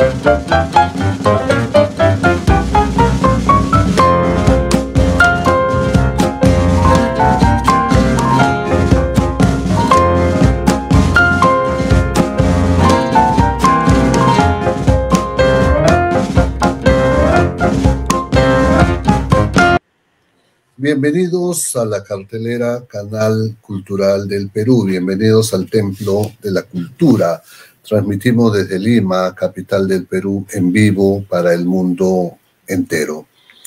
Bienvenidos a la cartelera Canal Cultural del Perú, bienvenidos al Templo de la Cultura. Transmitimos desde Lima, capital del Perú, en vivo para el mundo entero.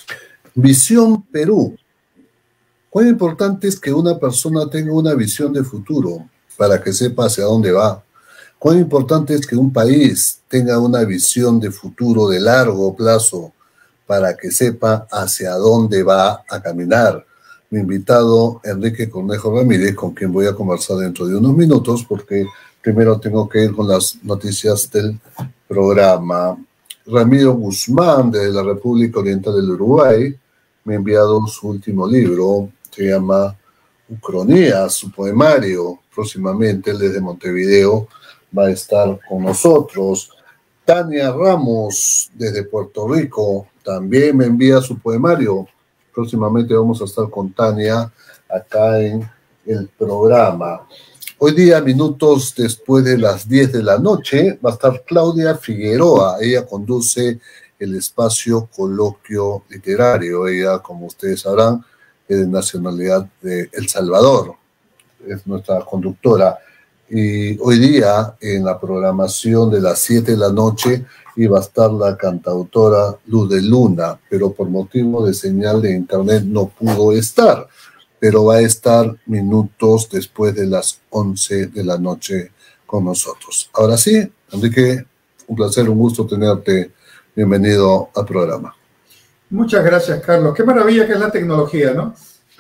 Visión Perú. ¿Cuán importante es que una persona tenga una visión de futuro para que sepa hacia dónde va? ¿Cuán importante es que un país tenga una visión de futuro de largo plazo para que sepa hacia dónde va a caminar? Mi invitado, Enrique Cornejo Ramírez, con quien voy a conversar dentro de unos minutos, porque primero tengo que ir con las noticias del programa. Ramiro Guzmán, de la República Oriental del Uruguay, me ha enviado su último libro, se llama Ucronías, su poemario. Próximamente, él desde Montevideo va a estar con nosotros. Tania Ramos, desde Puerto Rico, también me envía su poemario. Próximamente vamos a estar con Tania acá en el programa. Hoy día, minutos después de las 10 de la noche, va a estar Claudia Figueroa. Ella conduce el espacio Coloquio Literario. Ella, como ustedes sabrán, es de nacionalidad de El Salvador. Es nuestra conductora. Y hoy día, en la programación de las 7 de la noche, iba a estar la cantautora Luz de Luna, pero por motivo de señal de internet no pudo estar, pero va a estar minutos después de las 11 de la noche con nosotros. Ahora sí, Enrique, un placer, un gusto tenerte. Bienvenido al programa. Muchas gracias, Carlos. Qué maravilla que es la tecnología, ¿no?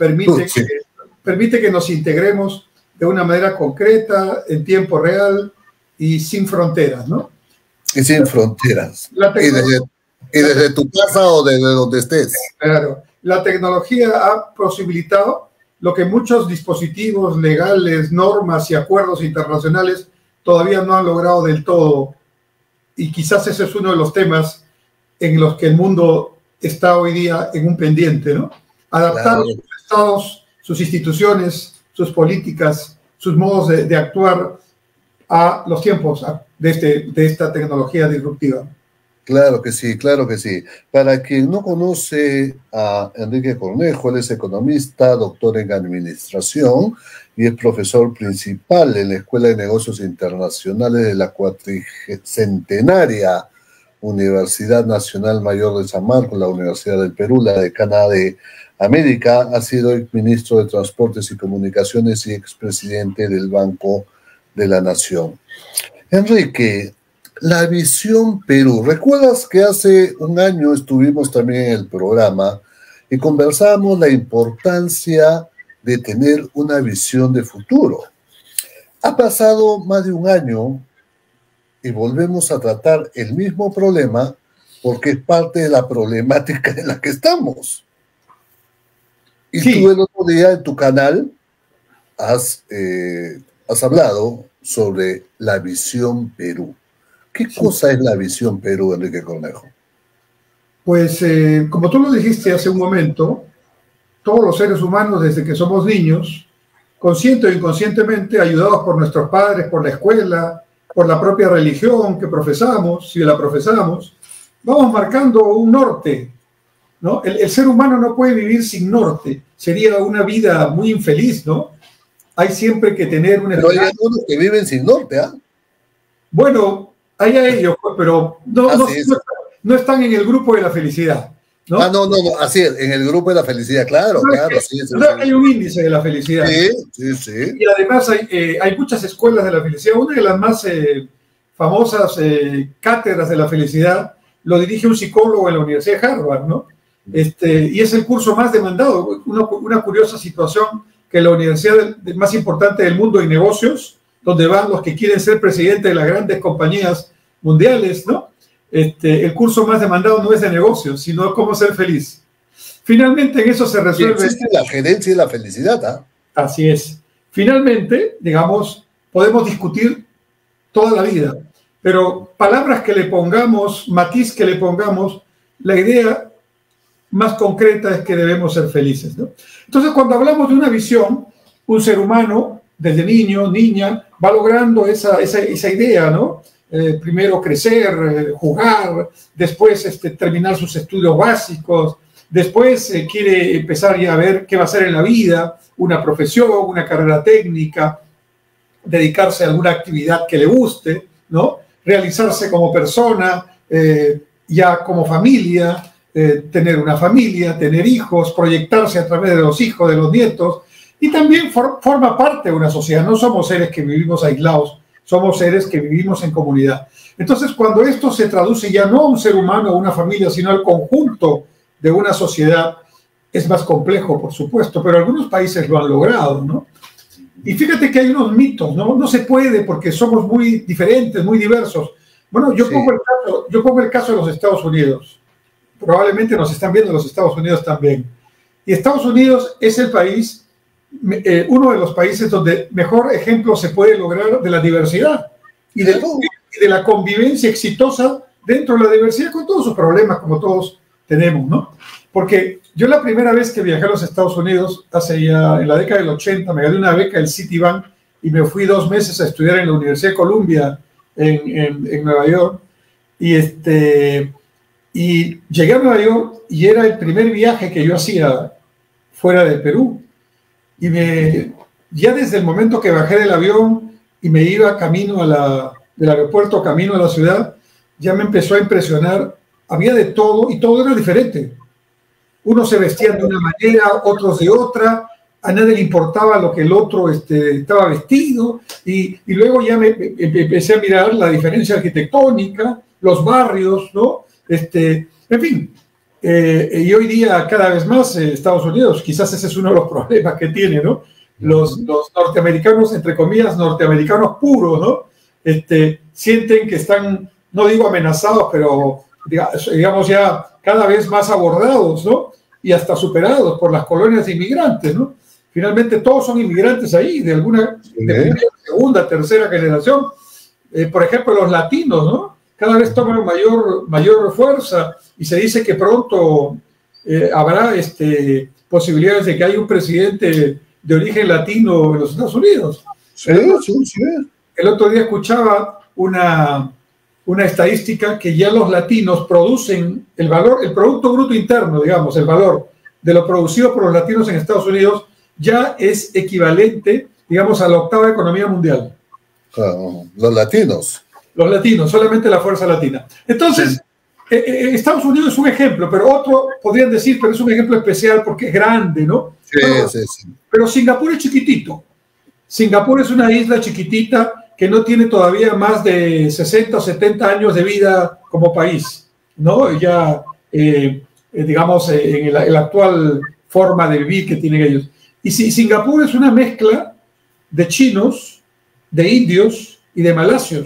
Permite que nos integremos de una manera concreta, en tiempo real y sin fronteras, ¿no? Y sin fronteras. Y desde tu casa o desde donde estés. Claro. La tecnología ha posibilitado lo que muchos dispositivos legales, normas y acuerdos internacionales todavía no han logrado del todo. Y quizás ese es uno de los temas en los que el mundo está hoy día en un pendiente, ¿no? Adaptar sus estados, sus instituciones, sus políticas, sus modos de actuar a los tiempos de esta tecnología disruptiva. Claro que sí, claro que sí. Para quien no conoce a Enrique Cornejo, él es economista, doctor en administración y es profesor principal en la Escuela de Negocios Internacionales de la cuatricentenaria Universidad Nacional Mayor de San Marcos, la Universidad del Perú, la decana de América. Ha sido exministro de Transportes y Comunicaciones y expresidente del Banco de la Nación. Enrique, la visión Perú. ¿Recuerdas que hace un año estuvimos también en el programa y conversamos la importancia de tener una visión de futuro? Ha pasado más de un año y volvemos a tratar el mismo problema porque es parte de la problemática en la que estamos. Y sí, tú el otro día en tu canal has hablado sobre la visión Perú. ¿Qué cosa es la visión Perú, Enrique Cornejo? Pues, como tú lo dijiste hace un momento, todos los seres humanos, desde que somos niños, consciente o inconscientemente, ayudados por nuestros padres, por la escuela, por la propia religión que profesamos, si la profesamos, vamos marcando un norte, ¿no? El ser humano no puede vivir sin norte. Sería una vida muy infeliz, ¿no? Hay siempre que tener una... Pero hay algunos que viven sin norte, ¿ah? Bueno, hay a ellos, pero no están en el grupo de la felicidad, ¿no? No, así es, en el grupo de la felicidad, claro, claro. Sí, hay un índice de la felicidad. Sí. Y además hay muchas escuelas de la felicidad. Una de las más famosas cátedras de la felicidad lo dirige un psicólogo en la Universidad de Harvard, ¿no? Y es el curso más demandado. Una curiosa situación que la universidad más importante del mundo en negocios, donde van los que quieren ser presidentes de las grandes compañías mundiales, ¿no? El curso más demandado no es de negocios, sino cómo ser feliz. Finalmente en eso se resuelve... Existe la gerencia y la felicidad, ¿ah? Así es. Finalmente, digamos, podemos discutir toda la vida, pero palabras que le pongamos, matiz que le pongamos, la idea más concreta es que debemos ser felices, ¿no? Entonces, cuando hablamos de una visión, un ser humano, desde niño, niña, va logrando esa idea, ¿no? Primero crecer, jugar, después terminar sus estudios básicos, después quiere empezar ya a ver qué va a hacer en la vida, una profesión, una carrera técnica, dedicarse a alguna actividad que le guste, ¿no? Realizarse como persona, ya como familia, tener una familia, tener hijos, proyectarse a través de los hijos, de los nietos, y también forma parte de una sociedad. No somos seres que vivimos aislados, somos seres que vivimos en comunidad. Entonces, cuando esto se traduce ya no a un ser humano o una familia, sino al conjunto de una sociedad, es más complejo, por supuesto, pero algunos países lo han logrado, ¿no? Y fíjate que hay unos mitos, ¿no? No se puede porque somos muy diferentes, muy diversos. Bueno, yo pongo el caso de los Estados Unidos. Probablemente nos están viendo los Estados Unidos también. Y Estados Unidos es el país, uno de los países donde mejor ejemplo se puede lograr de la diversidad y de la convivencia exitosa dentro de la diversidad, con todos sus problemas, como todos tenemos, ¿no? Porque yo la primera vez que viajé a los Estados Unidos, en la década del 80, me gané una beca del Citibank y me fui 2 meses a estudiar en la Universidad de Columbia en Nueva York. Y llegué a Nueva York y era el primer viaje que yo hacía fuera del Perú. Y ya desde el momento que bajé del avión y me iba del aeropuerto camino a la ciudad, ya me empezó a impresionar. Había de todo y todo era diferente. Unos se vestían de una manera, otros de otra. A nadie le importaba lo que el otro estaba vestido. Y luego ya me empecé a mirar la diferencia arquitectónica, los barrios, ¿no? En fin. Y hoy día cada vez más Estados Unidos, quizás ese es uno de los problemas que tiene, ¿no? Los norteamericanos, entre comillas, norteamericanos puros, ¿no? Sienten que están, no digo amenazados, pero digamos ya cada vez más abordados, ¿no? Y hasta superados por las colonias de inmigrantes, ¿no? Finalmente todos son inmigrantes ahí, de primera, segunda, tercera generación. Por ejemplo, los latinos, ¿no? Cada vez toman mayor fuerza y se dice que pronto habrá posibilidades de que haya un presidente de origen latino en los Estados Unidos. Sí. El otro día escuchaba una estadística que ya los latinos producen el Producto Bruto Interno, digamos, el valor de lo producido por los latinos en Estados Unidos ya es equivalente, digamos, a la 8ª economía mundial. Los latinos. Los latinos, solamente la fuerza latina. Entonces, Estados Unidos es un ejemplo, pero otro podrían decir, pero es un ejemplo especial porque es grande, ¿no? Sí. Pero Singapur es chiquitito. Singapur es una isla chiquitita que no tiene todavía más de 60 o 70 años de vida como país, ¿no? Ya, digamos, en la actual forma de vivir que tienen ellos. Y Singapur es una mezcla de chinos, de indios y de malasios.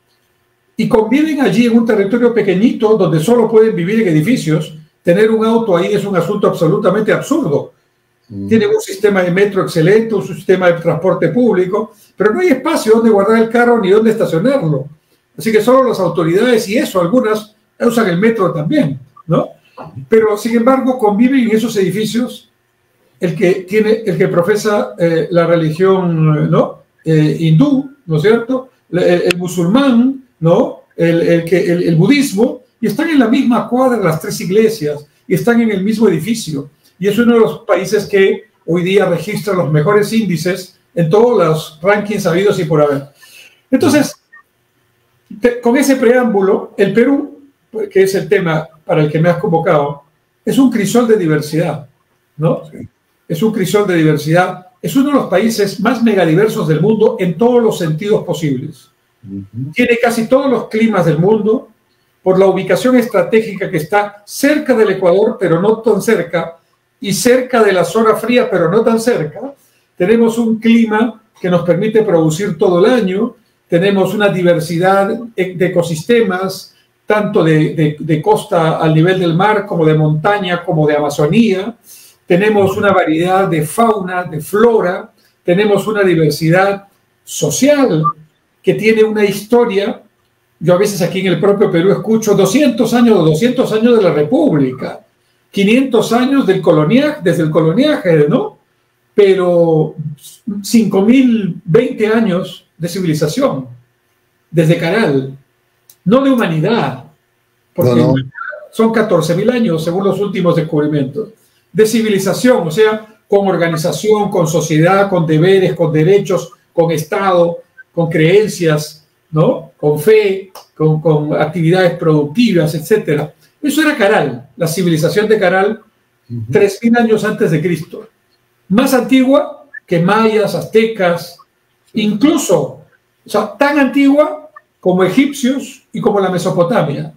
Y conviven allí en un territorio pequeñito donde solo pueden vivir en edificios. Tener un auto ahí es un asunto absolutamente absurdo. Tienen un sistema de metro excelente, un sistema de transporte público, pero no hay espacio donde guardar el carro ni donde estacionarlo. Así que solo las autoridades, y eso, algunas usan el metro también, ¿no? Pero, sin embargo, conviven en esos edificios el que profesa la religión, ¿no? Hindú, ¿no es cierto? El musulmán, ¿no? El budismo, y están en la misma cuadra las 3 iglesias, y están en el mismo edificio. Y es uno de los países que hoy día registra los mejores índices en todos los rankings habidos y por haber. Entonces, con ese preámbulo, el Perú, que es el tema para el que me has convocado, es un crisol de diversidad, ¿no? Sí. Es un crisol de diversidad. Es uno de los países más megadiversos del mundo en todos los sentidos posibles. Tiene casi todos los climas del mundo, por la ubicación estratégica que está cerca del Ecuador, pero no tan cerca, y cerca de la zona fría, pero no tan cerca. Tenemos un clima que nos permite producir todo el año, tenemos una diversidad de ecosistemas, tanto de costa al nivel del mar, como de montaña, como de Amazonía. Tenemos una variedad de fauna, de flora, tenemos una diversidad social que tiene una historia Yo a veces aquí en el propio Perú escucho 200 años de la República, 500 años desde el coloniaje, ¿no? Pero 5.020 años de civilización, desde Caral, no de humanidad, porque No, no. son 14.000 años según los últimos descubrimientos, de civilización, o sea, con organización, con sociedad, con deberes, con derechos, con Estado, con creencias, ¿no? Con fe, con actividades productivas, etcétera. Eso era Caral, la civilización de Caral, 3.000 años antes de Cristo. Más antigua que mayas, aztecas, incluso, o sea, tan antigua como egipcios y como la Mesopotamia.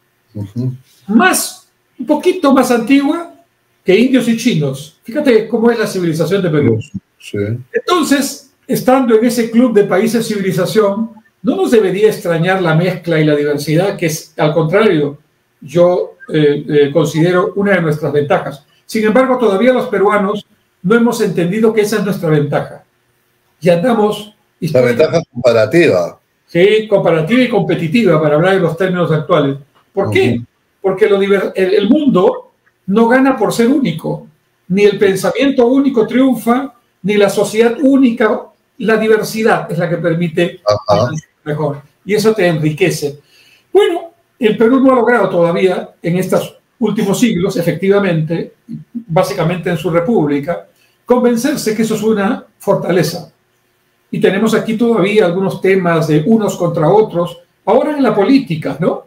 Un poquito más antigua que indios y chinos. Fíjate cómo es la civilización de Perú. Sí. Entonces, estando en ese club de países civilización, no nos debería extrañar la mezcla y la diversidad, que es, al contrario, yo considero una de nuestras ventajas. Sin embargo, todavía los peruanos no hemos entendido que esa es nuestra ventaja. Y andamos... La ventaja comparativa. Sí, comparativa y competitiva, para hablar de los términos actuales. ¿Por qué? Porque el mundo no gana por ser único. Ni el pensamiento único triunfa, ni la sociedad única. La diversidad es la que permite mejor. Y eso te enriquece. Bueno, el Perú no ha logrado todavía, en estos últimos siglos, efectivamente, básicamente en su república, convencerse que eso es una fortaleza. Y tenemos aquí todavía algunos temas de unos contra otros, ahora en la política, ¿no?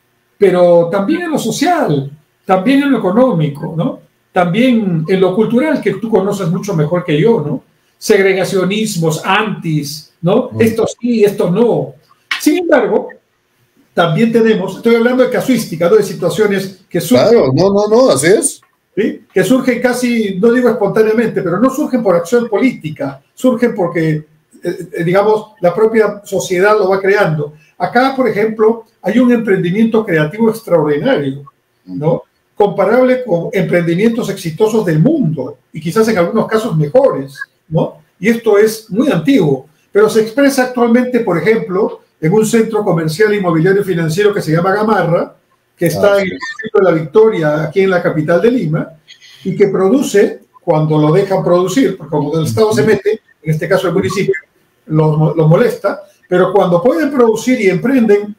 Pero también en lo social, también en lo económico, ¿no? También en lo cultural, que tú conoces mucho mejor que yo, ¿no? Segregacionismos, antis, ¿no? Esto sí, esto no. Sin embargo, también tenemos, estoy hablando de casuística, ¿no? De situaciones que surgen. Claro, no, así es. ¿Sí? Que surgen casi, no digo espontáneamente, pero no surgen por acción política, surgen porque, digamos, la propia sociedad lo va creando. Acá, por ejemplo, hay un emprendimiento creativo extraordinario, ¿no? Comparable con emprendimientos exitosos del mundo y quizás en algunos casos mejores, ¿no? Y esto es muy antiguo, pero se expresa actualmente, por ejemplo, en un centro comercial, inmobiliario y financiero que se llama Gamarra, que está en el distrito de La Victoria, aquí en la capital de Lima, y que produce, cuando lo dejan producir, porque como el Estado se mete, en este caso el municipio, los molesta, pero cuando pueden producir y emprenden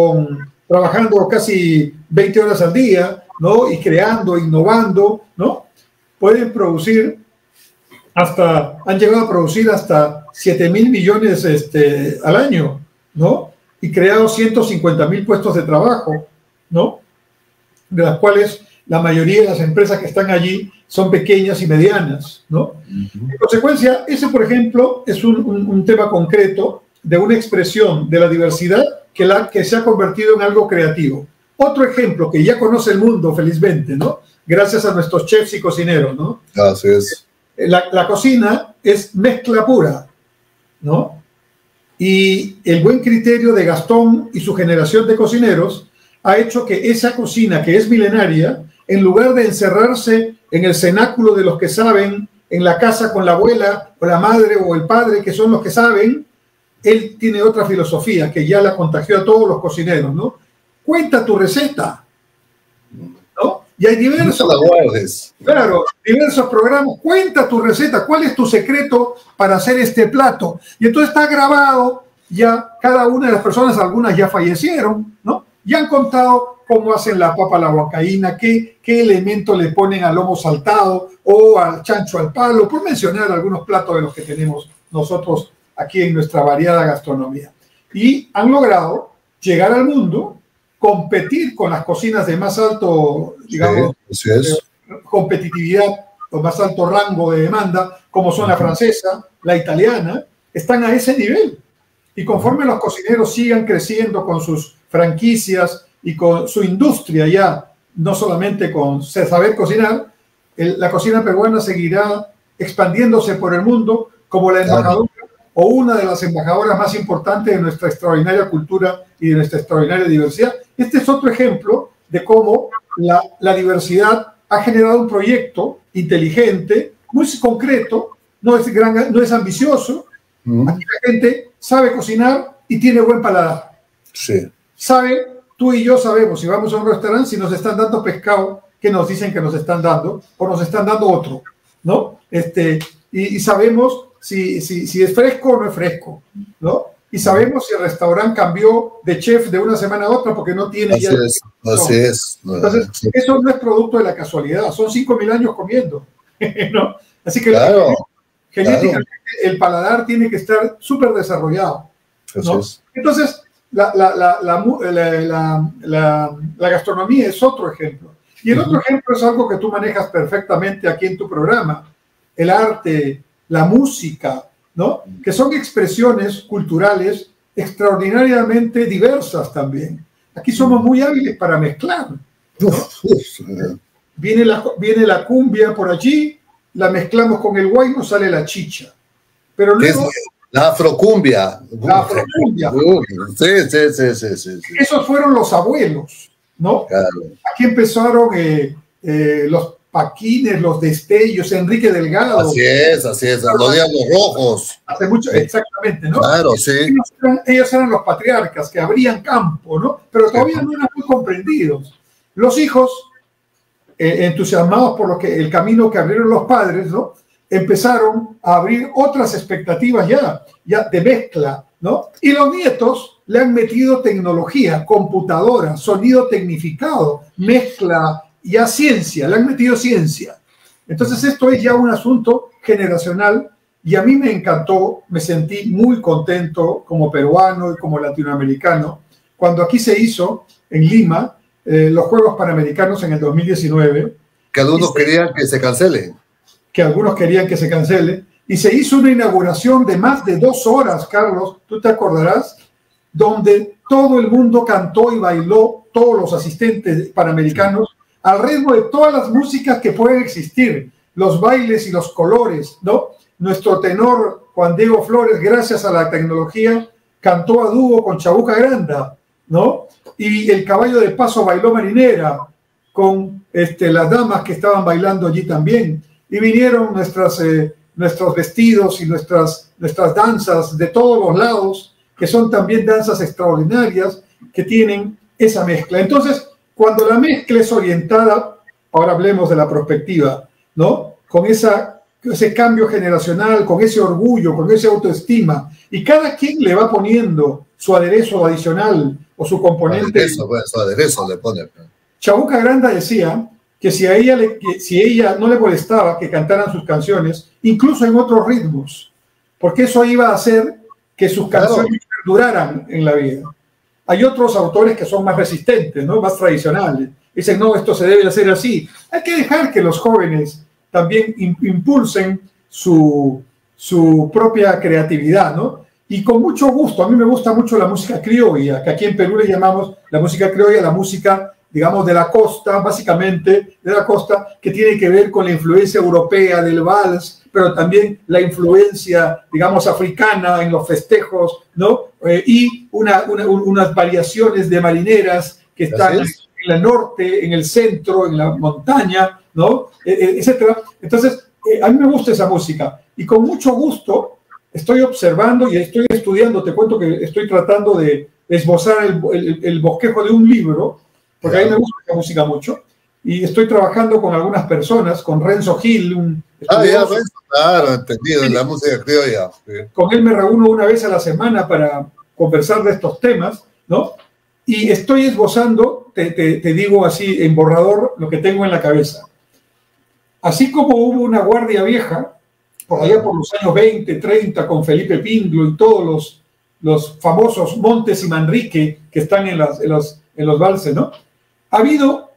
trabajando casi 20 horas al día, ¿no? Y creando, innovando, ¿no? Pueden producir han llegado a producir hasta 7.000 millones al año, ¿no? Y creado 150.000 puestos de trabajo, ¿no? De las cuales la mayoría de las empresas que están allí son pequeñas y medianas, ¿no? En consecuencia, ese, por ejemplo, es un tema concreto de una expresión de la diversidad que se ha convertido en algo creativo. Otro ejemplo que ya conoce el mundo, felizmente, ¿no? Gracias a nuestros chefs y cocineros, ¿no? Así es. La cocina es mezcla pura, ¿no? Y el buen criterio de Gastón y su generación de cocineros ha hecho que esa cocina, que es milenaria, en lugar de encerrarse en el cenáculo de los que saben, en la casa con la abuela o la madre o el padre, que son los que saben, él tiene otra filosofía que ya la contagió a todos los cocineros, ¿no? Cuenta tu receta, ¿no? Y hay diversos programas. Cuenta tu receta, cuál es tu secreto para hacer este plato. Y entonces está grabado, ya cada una de las personas, algunas ya fallecieron, ¿no? Ya han contado cómo hacen la papa a la huancaína, qué elemento le ponen al lomo saltado o al chancho al palo, por mencionar algunos platos de los que tenemos nosotros aquí en nuestra variada gastronomía. Y han logrado llegar al mundo, competir con las cocinas de más alto, digamos, competitividad o más alto rango de demanda, como son la francesa, la italiana, están a ese nivel. Y conforme los cocineros sigan creciendo con sus franquicias y con su industria ya, no solamente con saber cocinar, la cocina peruana seguirá expandiéndose por el mundo como la embajadora o una de las embajadoras más importantes de nuestra extraordinaria cultura y de nuestra extraordinaria diversidad. Este es otro ejemplo de cómo la diversidad ha generado un proyecto inteligente, muy concreto, no es ambicioso. Aquí la gente sabe cocinar y tiene buen paladar. Sí. sabe, tú y yo sabemos, si vamos a un restaurante, si nos están dando pescado, que nos dicen que nos están dando, o nos están dando otro, ¿no? Y sabemos si es fresco o no es fresco, ¿no? Y sabemos si el restaurante cambió de chef de una semana a otra porque no tiene ya... Así es. Entonces, eso no es producto de la casualidad, son 5.000 años comiendo, ¿no? Así que claro, genéticamente el paladar tiene que estar súper desarrollado, ¿no? Entonces, la gastronomía es otro ejemplo. Y el otro ejemplo es algo que tú manejas perfectamente aquí en tu programa, el arte, la música, ¿no? Que son expresiones culturales extraordinariamente diversas también. Aquí somos muy hábiles para mezclar, ¿no? Viene la cumbia por allí, la mezclamos con el guayno, sale la chicha. Pero luego... La afrocumbia. La afrocumbia. Sí. Esos fueron los abuelos, ¿no? Claro. Aquí empezaron los Paquines, los Destellos, Enrique Delgado. Así es, los Diablos Rojos. Hace mucho, exactamente, ¿no? Claro, sí. Ellos eran los patriarcas que abrían campo, ¿no? Pero todavía no eran muy comprendidos. Los hijos, entusiasmados por el camino que abrieron los padres, ¿no? Empezaron a abrir otras expectativas ya de mezcla, ¿no? Y los nietos le han metido tecnología, computadora, sonido tecnificado, mezcla, ya ciencia, le han metido ciencia. Entonces esto es ya un asunto generacional y a mí me encantó, me sentí muy contento como peruano y como latinoamericano cuando aquí se hizo en Lima los Juegos Panamericanos en el 2019. Que algunos querían que se cancelen. Que algunos querían que se cancele, y se hizo una inauguración de más de 2 horas, Carlos, tú te acordarás, donde todo el mundo cantó y bailó, todos los asistentes panamericanos, al ritmo de todas las músicas que pueden existir, los bailes y los colores, ¿no? Nuestro tenor Juan Diego Flores, gracias a la tecnología, cantó a dúo con Chabuca Granda, ¿no? Y el caballo de paso bailó marinera con las damas que estaban bailando allí también. Y vinieron nuestros vestidos y nuestras danzas de todos los lados, que son también danzas extraordinarias que tienen esa mezcla. Entonces, cuando la mezcla es orientada, ahora hablemos de la perspectiva, ¿no? Con ese cambio generacional, con ese orgullo, con esa autoestima, y cada quien le va poniendo su aderezo adicional o su componente. Su aderezo le pone. Chabuca Granda decía que si a ella no le molestaba que cantaran sus canciones, incluso en otros ritmos, porque eso iba a hacer que sus canciones duraran en la vida. Hay otros autores que son más resistentes, ¿no? Más tradicionales. Dicen, no, esto se debe hacer así. Hay que dejar que los jóvenes también impulsen su propia creatividad, ¿no? Y con mucho gusto, a mí me gusta mucho la música criolla, que aquí en Perú le llamamos la música criolla, la música, digamos, de la costa, básicamente de la costa, que tiene que ver con la influencia europea del vals, pero también la influencia, digamos, africana en los festejos, ¿no? Y unas variaciones de marineras que están en el norte, en el centro, en la montaña, ¿no? Etcétera. Entonces, a mí me gusta esa música y con mucho gusto estoy observando y estoy estudiando, te cuento que estoy tratando de esbozar el bosquejo de un libro, porque a mí me gusta esa música mucho, y estoy trabajando con algunas personas, con Renzo Gil, claro, entendido, en la música criolla. Sí. Con él me reúno una vez a la semana para conversar de estos temas, ¿no? Y estoy esbozando, te digo así en borrador, lo que tengo en la cabeza. Así como hubo una guardia vieja, por allá por los años 20, 30, con Felipe Pinglo y todos los famosos Montes y Manrique que están en los valses, ¿no? Ha habido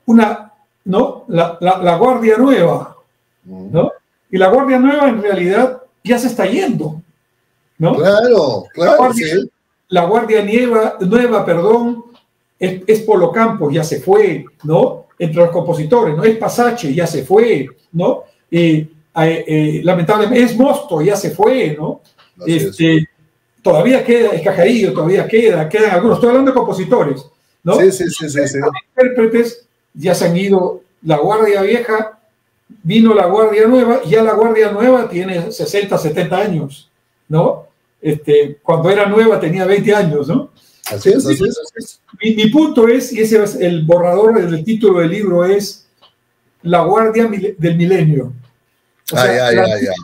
la Guardia Nueva, ¿no? Y la Guardia Nueva en realidad ya se está yendo, ¿no? Claro, la Guardia Nueva, perdón, es Polo Campos, ya se fue, ¿no? Entre los compositores, ¿no? Es Pasache, ya se fue, ¿no? Lamentablemente es Mosto, ya se fue, ¿no? Todavía queda, es Cajarillo, todavía quedan algunos, estoy hablando de compositores, ¿no? Sí. Intérpretes ya se han ido, la Guardia Vieja, vino la Guardia Nueva, y ya la Guardia Nueva tiene 60, 70 años, ¿no? Cuando era nueva tenía 20 años, ¿no? Así es, así es, así es. Mi punto es, y ese es el borrador del título del libro, es La Guardia del Milenio. O sea,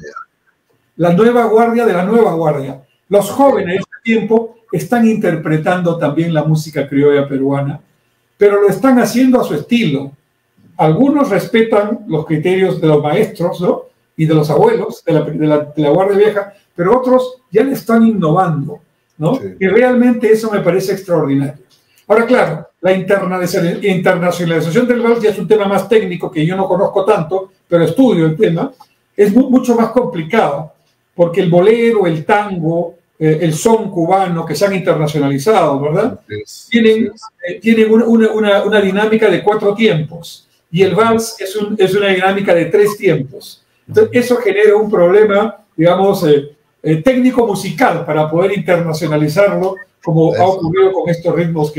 la nueva guardia de la nueva guardia. Los jóvenes de este tiempo están interpretando también la música criolla peruana, pero lo están haciendo a su estilo. Algunos respetan los criterios de los maestros, ¿no?, y de los abuelos de la guardia vieja, pero otros ya le están innovando, ¿no? Sí. Y realmente eso me parece extraordinario. Ahora, claro, la internacionalización del vals ya es un tema más técnico que yo no conozco tanto, pero estudio el tema. Es mucho más complicado, porque el bolero, el tango, el son cubano, que se han internacionalizado, ¿verdad? Tienen una dinámica de 4 tiempos, y el vals es una dinámica de 3 tiempos. Entonces, eso genera un problema, digamos, técnico-musical para poder internacionalizarlo, como ha ocurrido con estos ritmos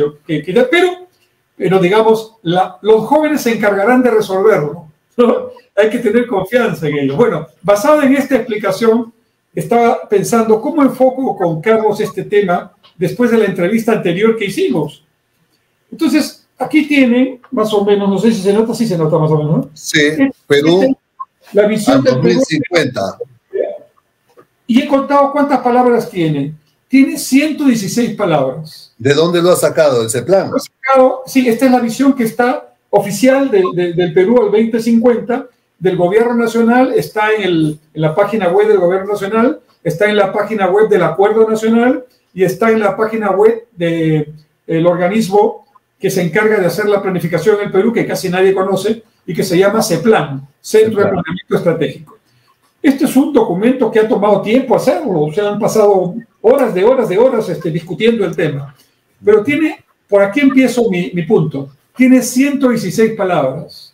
pero digamos, los jóvenes se encargarán de resolverlo, ¿no? Hay que tener confianza en ellos. Bueno, basado en esta explicación, estaba pensando cómo enfoco con Carlos este tema después de la entrevista anterior que hicimos. Entonces, aquí tienen, más o menos, no sé si se nota, sí se nota más o menos, ¿no? Sí, Perú, la visión del 2050. Y he contado cuántas palabras tiene. Tiene 116 palabras. ¿De dónde lo ha sacado ese plan? Sí, esta es la visión que está oficial del Perú al 2050, del Gobierno Nacional, está en la página web del Gobierno Nacional, está en la página web del Acuerdo Nacional y está en la página web del organismo que se encarga de hacer la planificación en el Perú, que casi nadie conoce, y que se llama CEPLAN, Centro de Planeamiento Estratégico. Este es un documento que ha tomado tiempo hacerlo, o sea, han pasado horas de horas discutiendo el tema. Pero tiene, por aquí empiezo mi punto, tiene 116 palabras.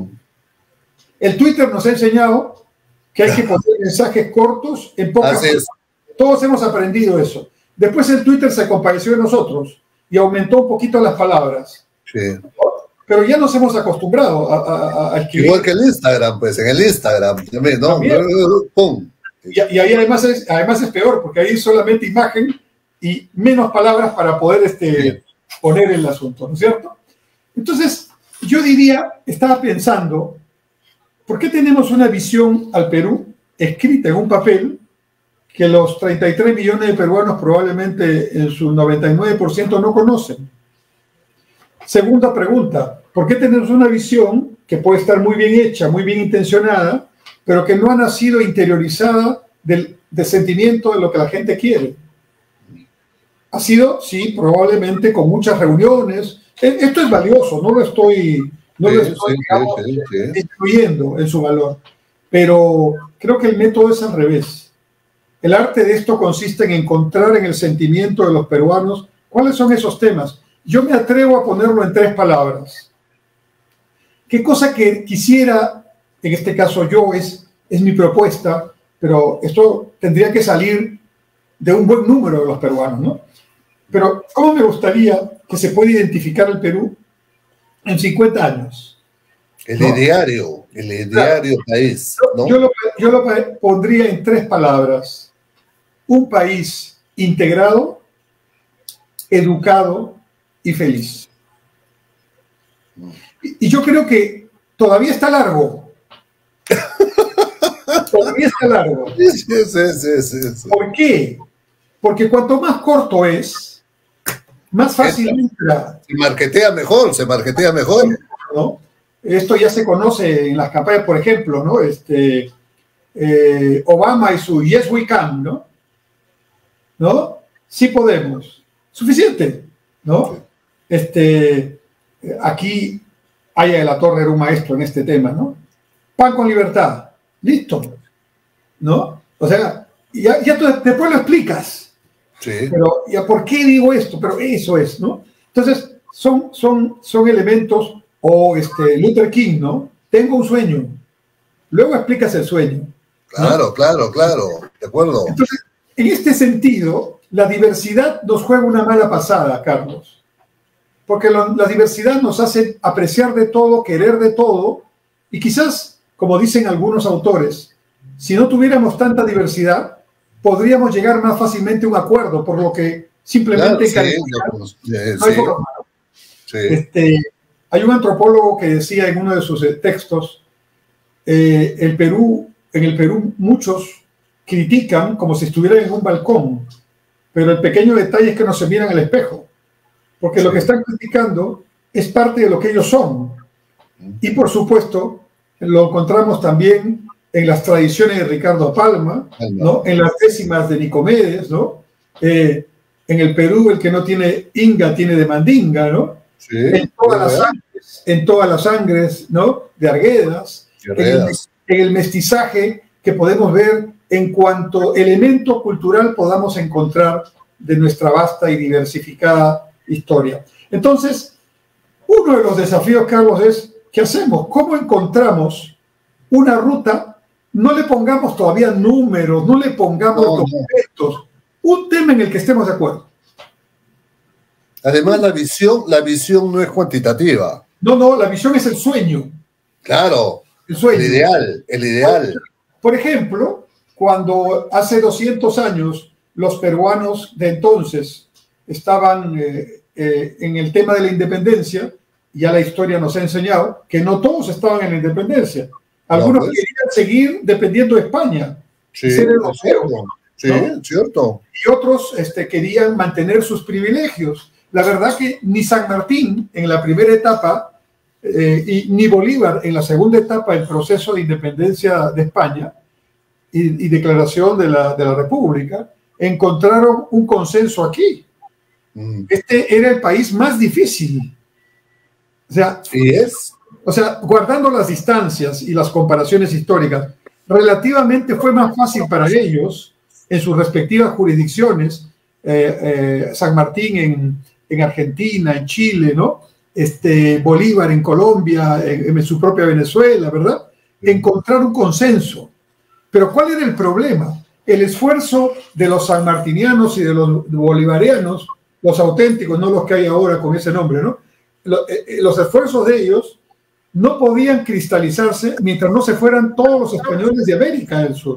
El Twitter nos ha enseñado que hay que poner mensajes cortos en pocas palabras. Todos hemos aprendido eso. Después el Twitter se compadeció de nosotros y aumentó un poquito las palabras. Sí. Pero ya nos hemos acostumbrado a escribir. Igual que el Instagram, pues, en el Instagram también, ¿no? ¡Pum! Y ahí además es peor, porque ahí es solamente imagen y menos palabras para poder poner el asunto, ¿no es cierto? Entonces, yo diría, estaba pensando, ¿por qué tenemos una visión al Perú escrita en un papel que los 33 millones de peruanos probablemente en su 99% no conocen? Segunda pregunta, ¿por qué tenemos una visión que puede estar muy bien hecha, muy bien intencionada, pero que no ha nacido interiorizada del sentimiento de lo que la gente quiere? Ha sido, sí, probablemente con muchas reuniones. Esto es valioso, no lo estoy excluyendo en su valor, pero creo que el método es al revés. El arte de esto consiste en encontrar en el sentimiento de los peruanos cuáles son esos temas. Yo me atrevo a ponerlo en 3 palabras. ¿Qué cosa que quisiera, en este caso yo, es mi propuesta, pero esto tendría que salir de un buen número de los peruanos, ¿no? Pero ¿cómo me gustaría que se pueda identificar el Perú en 50 años? El ideario país, ¿no? Yo lo pondría en 3 palabras. Un país integrado, educado y feliz. Y yo creo que todavía está largo. Todavía está largo. Sí. ¿Por qué? Porque cuanto más corto es, más fácil entra. Se marketea mejor. ¿No? Esto ya se conoce en las campañas, por ejemplo, ¿no? Obama y su Yes We Can, ¿no? Sí podemos. Suficiente, ¿no? Aquí Aya de la Torre era un maestro en este tema, ¿no? Pan con libertad. Listo. ¿No? O sea, ya tú después lo explicas. Sí. Pero, ¿ya por qué digo esto? Pero eso es, ¿no? Entonces, son elementos, o Luther King, ¿no? Tengo un sueño. Luego explicas el sueño. Claro, ¿no? De acuerdo. Entonces, en este sentido, la diversidad nos juega una mala pasada, Carlos. Porque la diversidad nos hace apreciar de todo, querer de todo, y quizás, como dicen algunos autores, si no tuviéramos tanta diversidad, podríamos llegar más fácilmente a un acuerdo, por lo que simplemente Claro, sí, no hay sí, forma. sí, Hay un antropólogo que decía en uno de sus textos, en el Perú muchos critican como si estuvieran en un balcón, pero el pequeño detalle es que no se miran al espejo, porque lo que sí. están criticando es parte de lo que ellos son. Y por supuesto, lo encontramos también en las tradiciones de Ricardo Palma, ¿no? En las décimas de Nicomedes, ¿no? En el Perú, el que no tiene inga tiene de mandinga, ¿no? Sí, En todas las sangres, ¿no? De Arguedas, en el mestizaje que podemos ver en cuanto elemento cultural podamos encontrar de nuestra vasta y diversificada historia. Entonces, uno de los desafíos, Carlos, es ¿qué hacemos? ¿Cómo encontramos una ruta? No le pongamos todavía números, no le pongamos documentos, un tema en el que estemos de acuerdo. Además, la visión no es cuantitativa. No, la visión es el sueño. Claro, el sueño. El ideal. Por ejemplo, cuando hace 200 años los peruanos de entonces estaban en el tema de la independencia, ya la historia nos ha enseñado que no todos estaban en la independencia. Algunos querían seguir dependiendo de España. Sí, ser europeos, sí, ¿no? Cierto. Y otros querían mantener sus privilegios. La verdad que ni San Martín en la primera etapa y ni Bolívar en la segunda etapa del proceso de independencia de España y declaración de la República encontraron un consenso aquí. Este era el país más difícil. O sea, guardando las distancias y las comparaciones históricas, relativamente fue más fácil para ellos en sus respectivas jurisdicciones, San Martín en Argentina, en Chile, ¿no? Bolívar en Colombia, en su propia Venezuela, ¿verdad? Encontrar un consenso. Pero ¿cuál era el problema? El esfuerzo de los sanmartinianos y de los bolivarianos, los auténticos, no los que hay ahora con ese nombre, ¿no? Los esfuerzos de ellos no podían cristalizarse mientras no se fueran todos los españoles de América del Sur.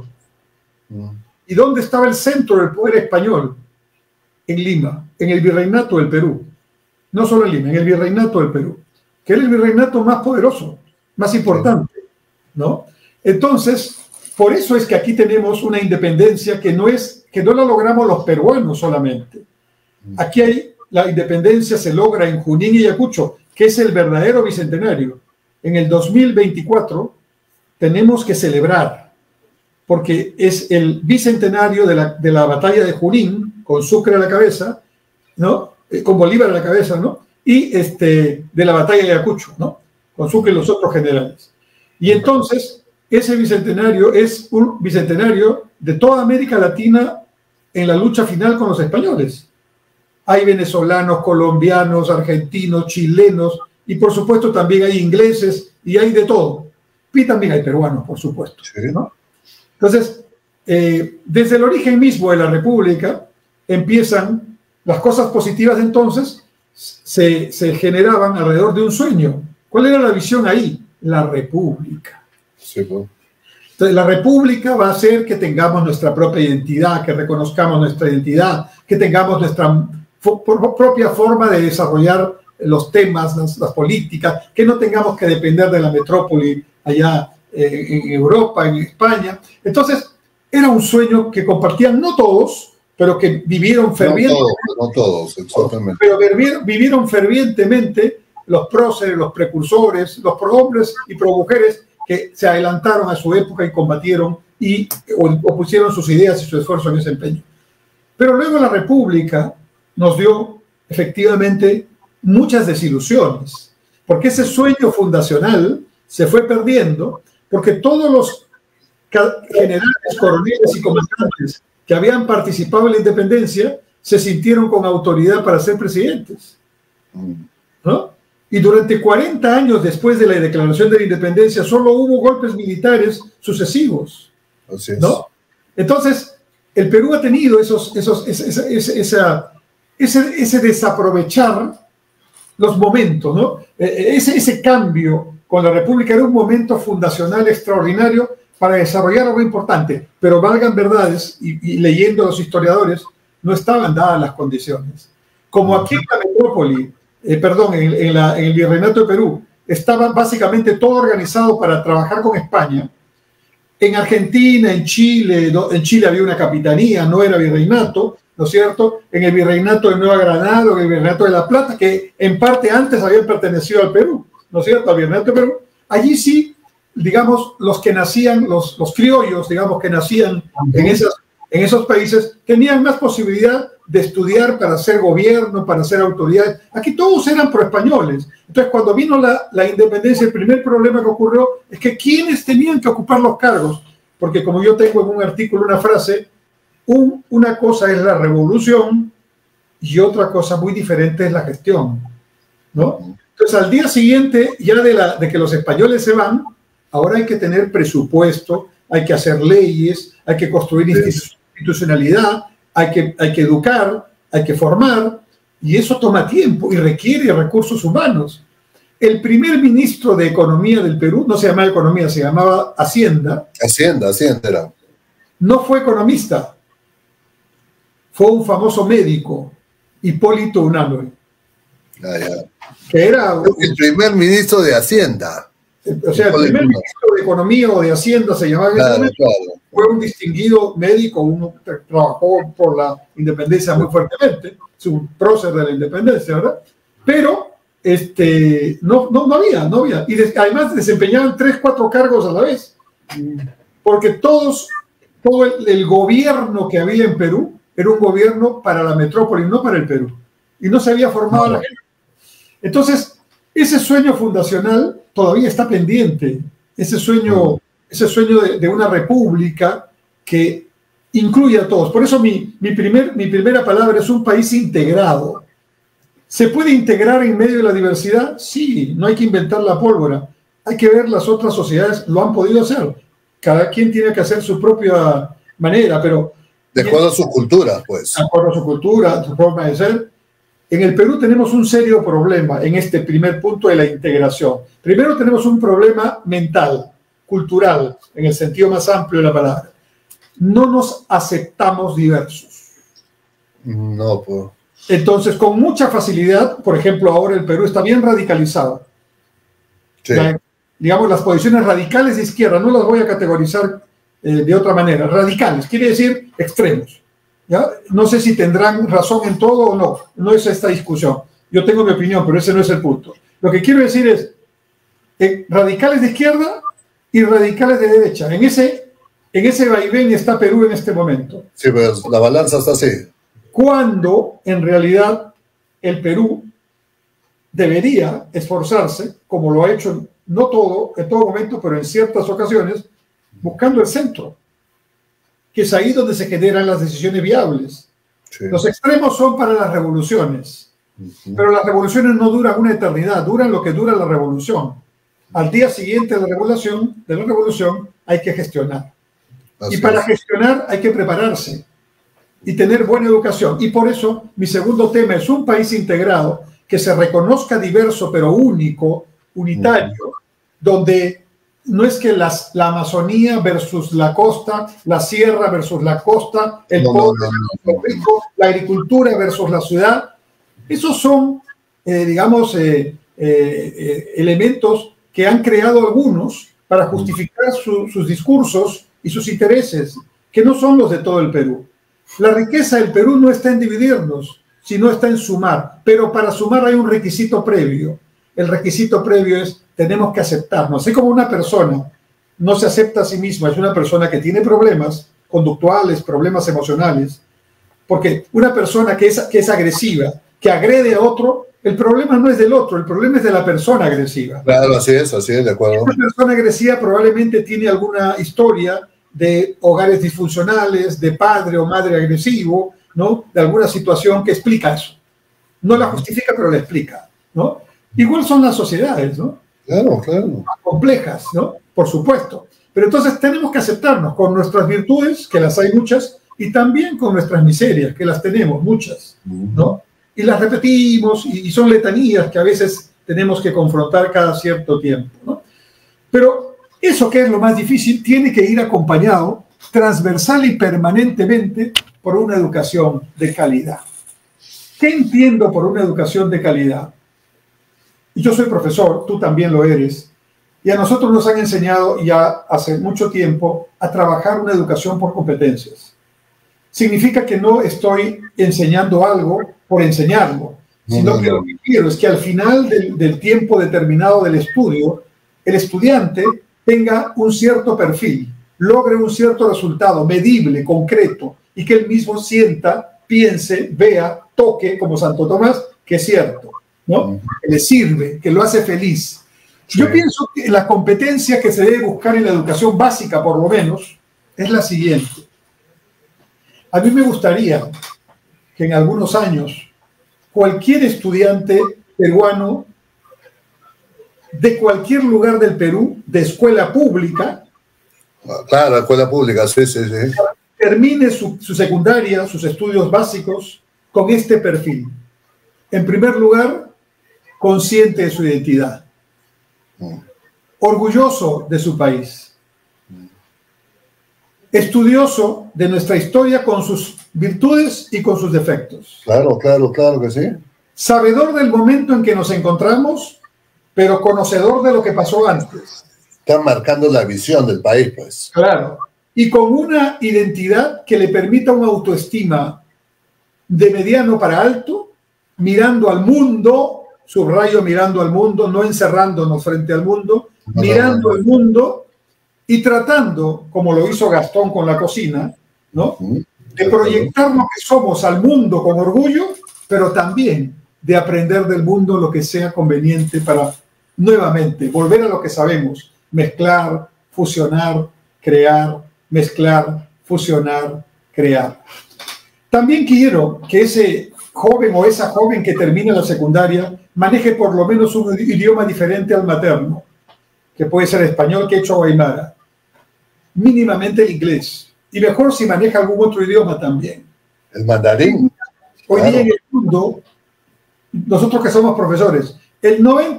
¿Y dónde estaba el centro del poder español? En Lima, en el Virreinato del Perú. No solo en Lima, en el Virreinato del Perú, que era el virreinato más poderoso, más importante, ¿no? Entonces, por eso es que aquí tenemos una independencia que no la logramos los peruanos solamente. Aquí la independencia se logra en Junín y Ayacucho, que es el verdadero bicentenario. En el 2024 tenemos que celebrar, porque es el bicentenario de la batalla de Junín, con Sucre a la cabeza, ¿no? Con Bolívar a la cabeza, ¿no? Y de la batalla de Ayacucho, ¿no? Con Sucre y los otros generales. Y entonces, ese bicentenario es un bicentenario de toda América Latina en la lucha final con los españoles. Hay venezolanos, colombianos, argentinos, chilenos, y por supuesto también hay ingleses, y hay de todo. Y también hay peruanos, por supuesto, ¿no? Entonces, desde el origen mismo de la República, empiezan las cosas positivas de entonces, se generaban alrededor de un sueño. ¿Cuál era la visión ahí? La República. Sí, pues. Entonces, la República va a hacer que tengamos nuestra propia identidad, que reconozcamos nuestra identidad, que tengamos nuestra propia forma de desarrollar los temas, las políticas, que no tengamos que depender de la metrópoli allá en Europa, en España. Entonces, era un sueño que compartían no todos, pero que vivieron fervientemente. No todos, exactamente. Pero vivieron fervientemente los próceres, los precursores, los prohombres y promujeres que se adelantaron a su época y combatieron y opusieron sus ideas y su esfuerzo en ese empeño. Pero luego la República nos dio efectivamente muchas desilusiones, porque ese sueño fundacional se fue perdiendo, porque todos los generales, coroneles y comandantes que habían participado en la independencia se sintieron con autoridad para ser presidentes, ¿no? Y durante 40 años después de la declaración de la independencia solo hubo golpes militares sucesivos, ¿no? Entonces, el Perú ha tenido ese desaprovechar los momentos, ¿no? Ese cambio con la República era un momento fundacional extraordinario para desarrollar algo importante, pero valgan verdades, y leyendo a los historiadores, no estaban dadas las condiciones. Como aquí en la metrópoli, en el Virreinato de Perú, estaba básicamente todo organizado para trabajar con España. En Argentina, en Chile había una capitanía, no era virreinato, ¿no es cierto? En el Virreinato de Nueva Granada, en el Virreinato de La Plata, que en parte antes habían pertenecido al Perú, ¿no es cierto? Al Virreinato de Perú. Allí sí, digamos, los que nacían, los criollos, digamos, que nacían en esos países, tenían más posibilidad de estudiar para hacer gobierno, para hacer autoridades. Aquí todos eran pro-españoles. Entonces, cuando vino la independencia, el primer problema que ocurrió es que ¿quiénes tenían que ocupar los cargos? Porque como yo tengo en un artículo una frase, una cosa es la revolución y otra cosa muy diferente es la gestión, ¿no? Entonces, al día siguiente, ya de que los españoles se van, ahora hay que tener presupuesto, hay que hacer leyes, hay que construir institucionalidad, hay que educar, hay que formar, y eso toma tiempo y requiere recursos humanos. El primer ministro de Economía del Perú no se llamaba Economía, se llamaba Hacienda. Hacienda era. No fue economista, fue un famoso médico, Hipólito Unanue. Que era el primer ministro de Hacienda. O sea, el primer ministro de Economía o de Hacienda se llamaba. Fue un distinguido médico, uno trabajó por la independencia muy fuertemente, es un prócer de la independencia, ¿verdad? Pero no había. Y además desempeñaban 3, 4 cargos a la vez. Porque todo el gobierno que había en Perú era un gobierno para la metrópoli, no para el Perú. Y no se había formado la gente. Entonces, ese sueño fundacional todavía está pendiente. Ese sueño de una república que incluye a todos. Por eso mi primera palabra es un país integrado. ¿Se puede integrar en medio de la diversidad? Sí, no hay que inventar la pólvora. Hay que ver las otras sociedades, lo han podido hacer. Cada quien tiene que hacer su propia manera, pero... De acuerdo a su cultura, pues. De acuerdo a su cultura, su forma de ser. En el Perú tenemos un serio problema en este primer punto de la integración. Primero tenemos un problema mental, cultural, en el sentido más amplio de la palabra. No nos aceptamos diversos. No, pues. Entonces, con mucha facilidad, por ejemplo, ahora el Perú está bien radicalizado. Sí. Digamos, las posiciones radicales de izquierda, no las voy a categorizar de otra manera. Radicales, quiere decir extremos. ¿Ya? No sé si tendrán razón en todo o no. No es esta discusión. Yo tengo mi opinión, pero ese no es el punto. Lo que quiero decir es radicales de izquierda y radicales de derecha. En ese vaivén está Perú en este momento. Sí, pero la balanza está así. Cuando en realidad el Perú debería esforzarse, como lo ha hecho no en todo momento, pero en ciertas ocasiones, buscando el centro, que es ahí donde se generan las decisiones viables. Sí. Los extremos son para las revoluciones, pero las revoluciones no duran una eternidad, duran lo que dura la revolución. Al día siguiente de la revolución hay que gestionar. Y para gestionar hay que prepararse y tener buena educación. Y por eso mi segundo tema es un país integrado que se reconozca diverso pero único, unitario, donde no es que la Amazonía versus la costa, la sierra versus la costa, el pobre versus el rico, la agricultura versus la ciudad. Esos son, elementos que han creado algunos para justificar sus discursos y sus intereses, que no son los de todo el Perú. La riqueza del Perú no está en dividirnos, sino está en sumar. Pero para sumar hay un requisito previo. El requisito previo es, tenemos que aceptarnos. Así como una persona no se acepta a sí misma, es una persona que tiene problemas conductuales, problemas emocionales, porque una persona que es agresiva, que agrede a otro, el problema no es del otro, el problema es de la persona agresiva. Claro, así es, de acuerdo. Una persona agresiva probablemente tiene alguna historia de hogares disfuncionales, de padre o madre agresivo, ¿no? De alguna situación que explica eso. No la justifica, pero la explica, ¿no? Igual son las sociedades, ¿no? Claro. Más complejas, ¿no? Por supuesto. Pero entonces tenemos que aceptarnos con nuestras virtudes, que las hay muchas, y también con nuestras miserias, que las tenemos muchas, ¿no? Y las repetimos, y son letanías que a veces tenemos que confrontar cada cierto tiempo, ¿no? Pero eso, que es lo más difícil, tiene que ir acompañado transversal y permanentemente por una educación de calidad. ¿Qué entiendo por una educación de calidad? Y yo soy profesor, tú también lo eres, y a nosotros nos han enseñado ya hace mucho tiempo a trabajar una educación por competencias. Significa que no estoy enseñando algo por enseñarlo, sino que lo que quiero es que al final del tiempo determinado del estudio, el estudiante tenga un cierto perfil, logre un cierto resultado medible, concreto, y que él mismo sienta, piense, vea, toque, como Santo Tomás, que es cierto, ¿no? Que le sirve, que lo hace feliz. Sí. Yo pienso que la competencia que se debe buscar en la educación básica, por lo menos, es la siguiente. A mí me gustaría que en algunos años cualquier estudiante peruano de cualquier lugar del Perú, de escuela pública, claro, escuela pública, sí. Termine su secundaria, sus estudios básicos, con este perfil. En primer lugar, consciente de su identidad, orgulloso de su país, estudioso de nuestra historia con sus virtudes y con sus defectos. Claro que sí. Sabedor del momento en que nos encontramos, pero conocedor de lo que pasó antes. Están marcando la visión del país, pues. Claro. Y con una identidad que le permita una autoestima de mediano para alto, mirando al mundo, subrayo mirando al mundo, no encerrándonos frente al mundo, mirando al mundo y tratando, como lo hizo Gastón con la cocina, ¿no? De proyectar lo que somos al mundo con orgullo, pero también de aprender del mundo lo que sea conveniente para, nuevamente, volver a lo que sabemos, mezclar, fusionar, crear, mezclar, fusionar, crear. También quiero que ese joven o esa joven que termina la secundaria maneje por lo menos un idioma diferente al materno, que puede ser español, quechua o aymara, mínimamente el inglés, y mejor si maneja algún otro idioma también. El mandarín. Hoy día en el mundo, nosotros que somos profesores, el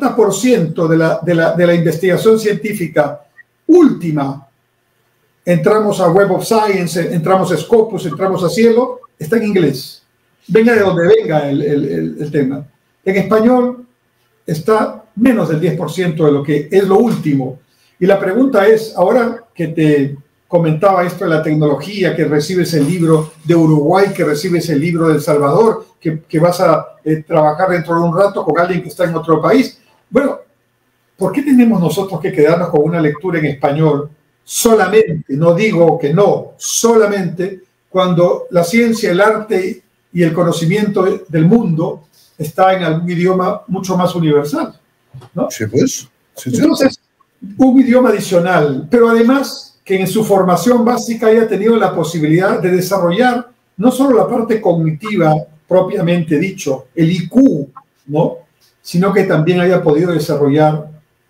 90% de la investigación científica última, entramos a Web of Science, entramos a Scopus, entramos a Cielo, está en inglés. Venga de donde venga el tema. En español está menos del 10% de lo que es lo último. Y la pregunta es, ahora que te comentaba esto de la tecnología, que recibes el libro de Uruguay, que recibes el libro de El Salvador, que vas a trabajar dentro de un rato con alguien que está en otro país. Bueno, ¿por qué tenemos nosotros que quedarnos con una lectura en español solamente, no digo que no, solamente cuando la ciencia, el arte y el conocimiento del mundo está en algún idioma mucho más universal, ¿no? Sí, pues. Sí, entonces, un idioma adicional, pero además que en su formación básica haya tenido la posibilidad de desarrollar no solo la parte cognitiva propiamente dicho, el IQ, ¿no? Sino que también haya podido desarrollar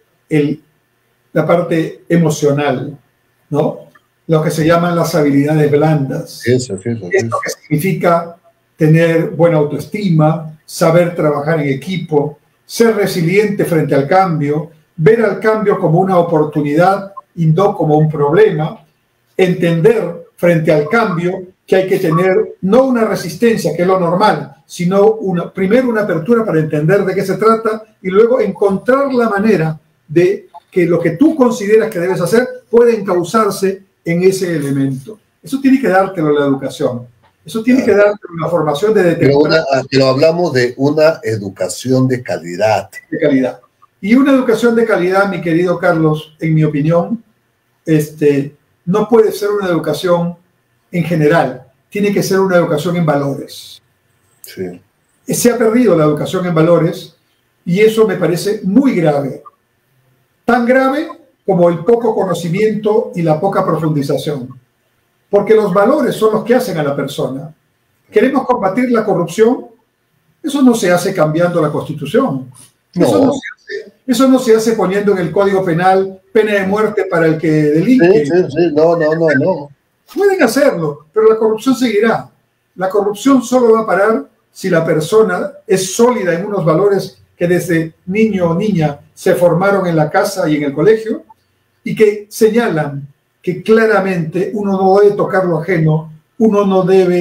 la parte emocional, ¿no? Lo que se llaman las habilidades blandas. Esto que significa tener buena autoestima, saber trabajar en equipo, ser resiliente frente al cambio, ver al cambio como una oportunidad y no como un problema, entender frente al cambio que hay que tener no una resistencia, que es lo normal, sino primero una apertura para entender de qué se trata y luego encontrar la manera de que lo que tú consideras que debes hacer puede encauzarse en ese elemento. Eso tiene que dártelo la educación. Eso tiene que dártelo la formación de detectar. Pero hablamos de una educación de calidad. De calidad. Y una educación de calidad, mi querido Carlos, en mi opinión, no puede ser una educación en general. Tiene que ser una educación en valores. Sí. Se ha perdido la educación en valores y eso me parece muy grave. Tan grave como el poco conocimiento y la poca profundización. Porque los valores son los que hacen a la persona. ¿Queremos combatir la corrupción? Eso no se hace cambiando la Constitución. No. Eso no se hace poniendo en el Código Penal pena de muerte para el que delinque. Sí. No. Pueden hacerlo, pero la corrupción seguirá. La corrupción solo va a parar si la persona es sólida en unos valores que desde niño o niña se formaron en la casa y en el colegio y que señalan que claramente uno no debe tocar lo ajeno, uno no debe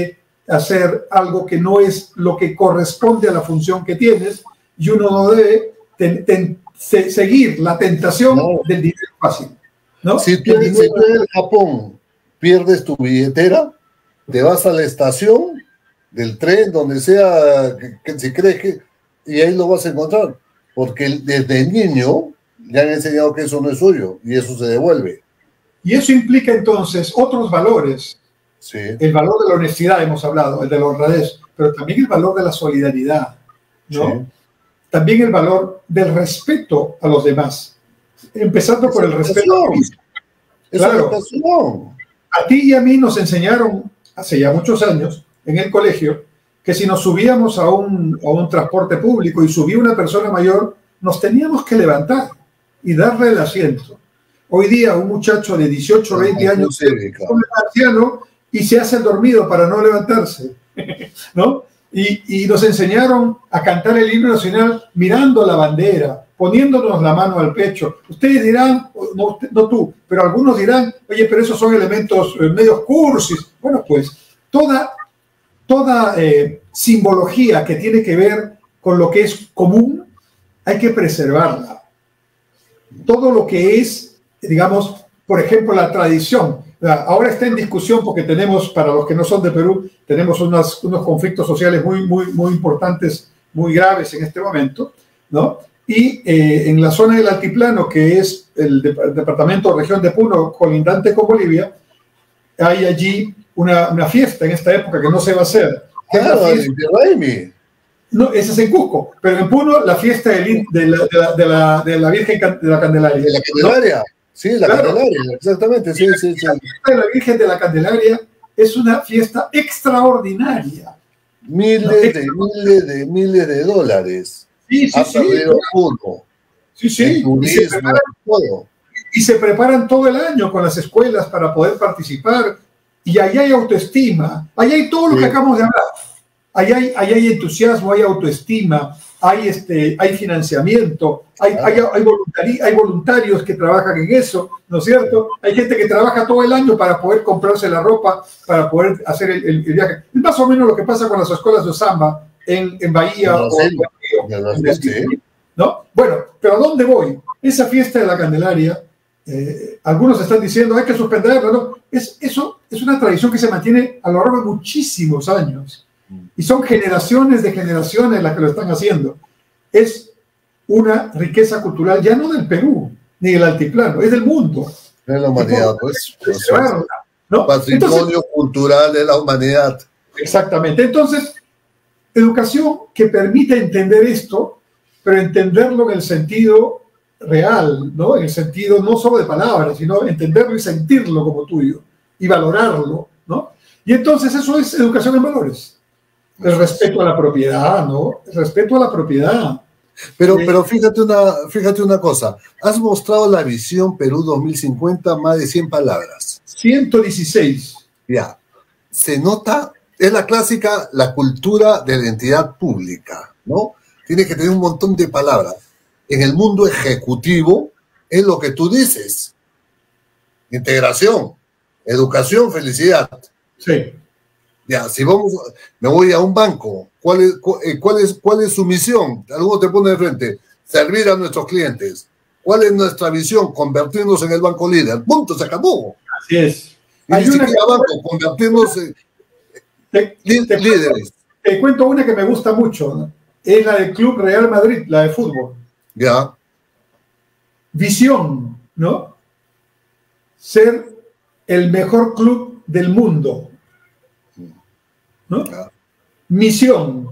hacer algo que no es lo que corresponde a la función que tienes, y uno no debe seguir la tentación del dinero fácil, ¿no? Si tú en Japón pierdes tu billetera, te vas a la estación del tren, donde sea, si crees que, y ahí lo vas a encontrar, porque desde niño le han enseñado que eso no es suyo, y eso se devuelve. Y eso implica entonces otros valores. Sí. El valor de la honestidad hemos hablado, el de la honradez, pero también el valor de la solidaridad, ¿no? Sí. También el valor del respeto a los demás, empezando por el respeto a ti mismo. Claro, a ti y a mí nos enseñaron hace ya muchos años en el colegio que si nos subíamos a un transporte público y subía una persona mayor, nos teníamos que levantar y darle el asiento. Hoy día un muchacho de 18 o 20 años es un anciano y se hace el dormido para no levantarse, ¿no? Y nos enseñaron a cantar el himno nacional mirando la bandera, poniéndonos la mano al pecho. Ustedes dirán, no tú, pero algunos dirán, oye, pero esos son elementos medios cursis. Bueno, pues toda simbología que tiene que ver con lo que es común, hay que preservarla. Todo lo que es, digamos, por ejemplo, la tradición. Ahora está en discusión porque tenemos, para los que no son de Perú, tenemos unos conflictos sociales muy importantes, muy graves en este momento, ¿no? Y en la zona del altiplano, que es el departamento o región de Puno, colindante con Bolivia, hay allí una fiesta en esta época que no se va a hacer. No, ese es en Cusco, pero en Puno la fiesta de la Virgen de la Candelaria. ¿De la Candelaria? Sí, la Candelaria, exactamente. Sí. La fiesta de la Virgen de la Candelaria es una fiesta extraordinaria. Miles de dólares. Sí. Y se preparan todo el año con las escuelas para poder participar. Y ahí hay autoestima. Ahí hay todo lo que acabamos de hablar. Ahí hay entusiasmo, hay autoestima, hay financiamiento, hay voluntarios que trabajan en eso, ¿no es cierto? Hay gente que trabaja todo el año para poder comprarse la ropa, para poder hacer el viaje. Es más o menos lo que pasa con las escuelas de samba en Bahía ¿no? Bueno, pero ¿a dónde voy? Esa fiesta de la Candelaria, algunos están diciendo hay que suspenderla, ¿no? Eso es una tradición que se mantiene a lo largo de muchísimos años. Y son generaciones de generaciones las que lo están haciendo. Es una riqueza cultural ya no del Perú, ni del altiplano, es del mundo. De la humanidad, pues. ¿No? Patrimonio cultural de la humanidad. Exactamente. Entonces, educación que permite entender esto, pero entenderlo en el sentido real, ¿no? En el sentido no solo de palabras, sino entenderlo y sentirlo como tuyo, y valorarlo, ¿no? Y entonces eso es educación en valores. El respeto a la propiedad, ¿no? El respeto a la propiedad. Pero fíjate una cosa. Has mostrado la visión Perú 2050, más de 100 palabras. 116. Ya. Se nota, es la clásica, la cultura de la entidad pública, ¿no? Tiene que tener un montón de palabras. En el mundo ejecutivo es lo que tú dices. Integración, educación, felicidad. Sí. Ya, si me voy a un banco, ¿cuál es su misión? Alguno te pone de frente, servir a nuestros clientes. ¿Cuál es nuestra visión? Convertirnos en el banco líder. Punto, se acabó. Así es. Hay una banco, convertirnos en líderes. Te cuento una que me gusta mucho, ¿no? Es la del Club Real Madrid, la de fútbol. Ya. Visión, ¿no? Ser el mejor club del mundo, ¿no? Misión,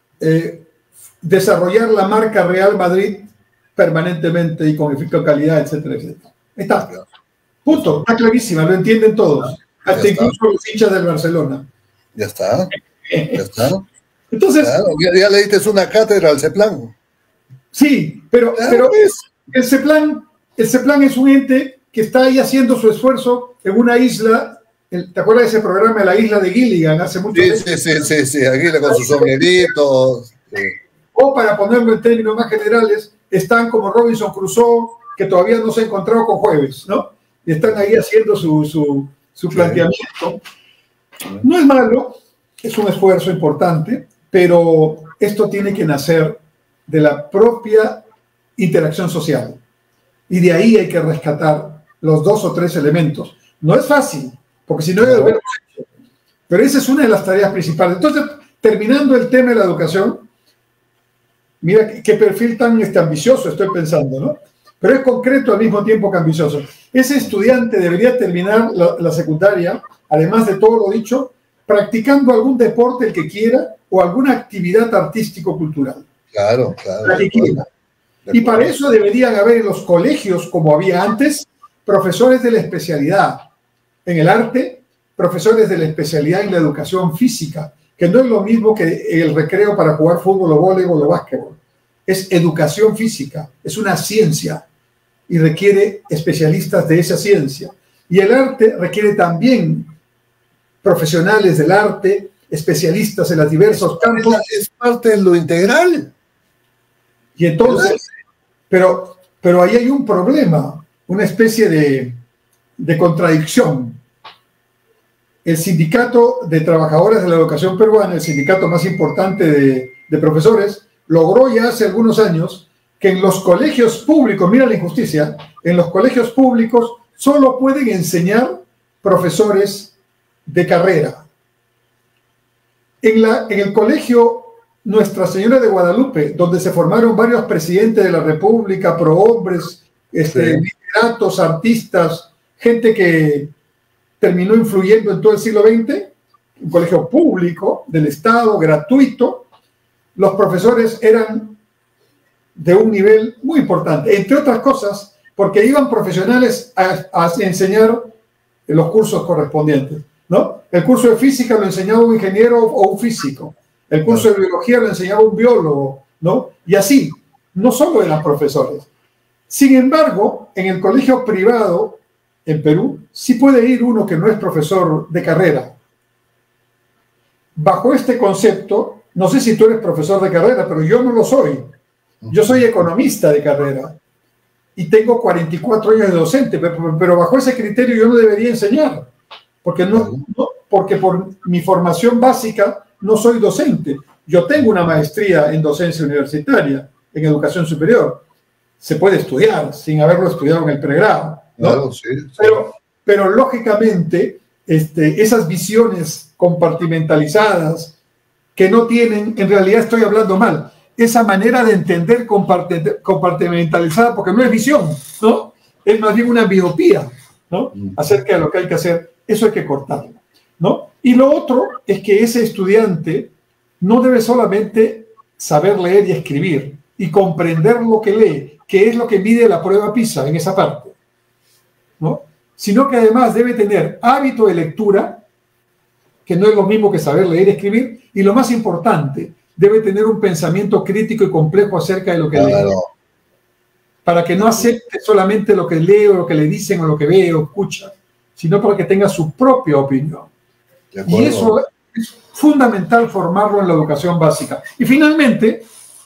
desarrollar la marca Real Madrid permanentemente y con calidad, etcétera, etcétera. Está. Punto. Está clarísima, lo entienden todos. Hasta incluso los hinchas del Barcelona. Ya está. Ya está. Entonces, claro, ya le diste una cátedra al CEPLAN. Sí, pero el CEPLAN es un ente que está ahí haciendo su esfuerzo en una isla. ¿Te acuerdas de ese programa de la isla de Gilligan hace mucho tiempo? Sí, Aguila con sus sombreritos. Sí. O para ponerlo en términos más generales, están como Robinson Crusoe, que todavía no se ha encontrado con Jueves, ¿no? Y están ahí haciendo su planteamiento. No es malo, es un esfuerzo importante, pero esto tiene que nacer de la propia interacción social. Y de ahí hay que rescatar los 2 o 3 elementos. No es fácil, porque si no, pero esa es una de las tareas principales. Entonces, terminando el tema de la educación, mira qué perfil tan ambicioso estoy pensando, ¿no? Pero es concreto al mismo tiempo que ambicioso. Ese estudiante debería terminar la secundaria, además de todo lo dicho, practicando algún deporte el que quiera o alguna actividad artístico-cultural. Claro. La que quiera. Y para eso deberían haber en los colegios, como había antes, profesores de la especialidad en el arte, profesores de la especialidad en la educación física, que no es lo mismo que el recreo para jugar fútbol o voleibol o básquetbol. Es educación física, es una ciencia y requiere especialistas de esa ciencia. Y el arte requiere también profesionales del arte, especialistas en los diversos campos. Es parte de lo integral. Y entonces, pero ahí hay un problema, una especie de contradicción. El sindicato de trabajadores de la educación peruana, el sindicato más importante de profesores, logró ya hace algunos años que en los colegios públicos, mira la injusticia, en los colegios públicos solo pueden enseñar profesores de carrera. En el colegio Nuestra Señora de Guadalupe, donde se formaron varios presidentes de la República, prohombres, literatos, artistas, gente que terminó influyendo en todo el siglo XX, un colegio público del Estado, gratuito, los profesores eran de un nivel muy importante, entre otras cosas, porque iban profesionales a enseñar los cursos correspondientes, ¿no? El curso de física lo enseñaba un ingeniero o un físico, el curso de biología lo enseñaba un biólogo, ¿no? Y así, no solo eran profesores. Sin embargo, en el colegio privado, en Perú, sí puede ir uno que no es profesor de carrera. Bajo este concepto, no sé si tú eres profesor de carrera, pero yo no lo soy. Yo soy economista de carrera y tengo 44 años de docente, pero bajo ese criterio yo no debería enseñar, porque porque por mi formación básica no soy docente. Yo tengo una maestría en docencia universitaria, en educación superior. Se puede estudiar sin haberlo estudiado en el pregrado, ¿no? Claro, sí. Pero lógicamente, esas visiones compartimentalizadas que no tienen, en realidad estoy hablando mal, esa manera de entender compartimentalizada, porque no es visión, ¿no? Es más bien una miopía, ¿no? Acerca de lo que hay que hacer. Eso hay que cortarlo, ¿no? Y lo otro es que ese estudiante no debe solamente saber leer y escribir y comprender lo que lee, que es lo que mide la prueba PISA en esa parte, ¿no? Sino que además debe tener hábito de lectura, que no es lo mismo que saber leer y escribir, y lo más importante, debe tener un pensamiento crítico y complejo acerca de lo que lee, para que no acepte solamente lo que lee o lo que le dicen o lo que ve o escucha, sino para que tenga su propia opinión. Y eso es fundamental formarlo en la educación básica. Y finalmente,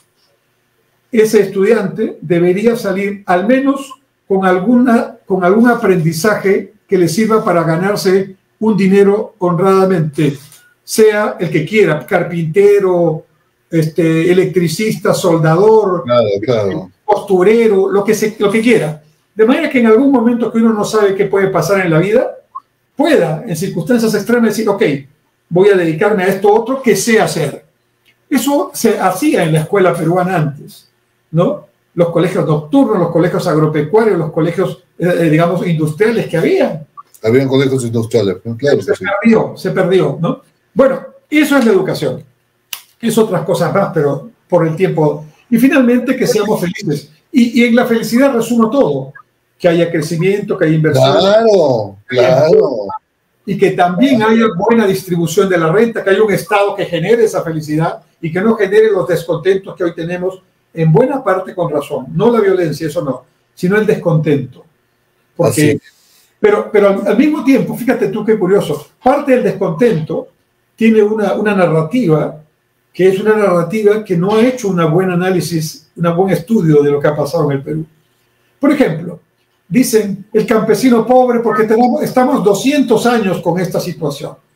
ese estudiante debería salir al menos con algún aprendizaje que le sirva para ganarse un dinero honradamente, sea el que quiera, carpintero, electricista, soldador, costurero, lo que quiera. De manera que en algún momento que uno no sabe qué puede pasar en la vida, pueda, en circunstancias extremas, decir, ok, voy a dedicarme a esto otro que sé hacer. Eso se hacía en la escuela peruana antes, ¿no? Los colegios nocturnos, los colegios agropecuarios, los colegios, digamos, industriales que había. Habían colegios industriales, claro. Se perdió, ¿no? Bueno, eso es la educación. Es otras cosas más, pero por el tiempo. Y finalmente, que seamos felices. Y en la felicidad resumo todo. Que haya crecimiento, que haya inversión. Claro. Y que también haya buena distribución de la renta, que haya un Estado que genere esa felicidad y que no genere los descontentos que hoy tenemos, en buena parte con razón. No la violencia, eso no, sino el descontento. Porque, pero al mismo tiempo, fíjate tú qué curioso, parte del descontento tiene una narrativa que es una narrativa que no ha hecho un buen análisis, un buen estudio de lo que ha pasado en el Perú. Por ejemplo, dicen el campesino pobre porque estamos 200 años con esta situación.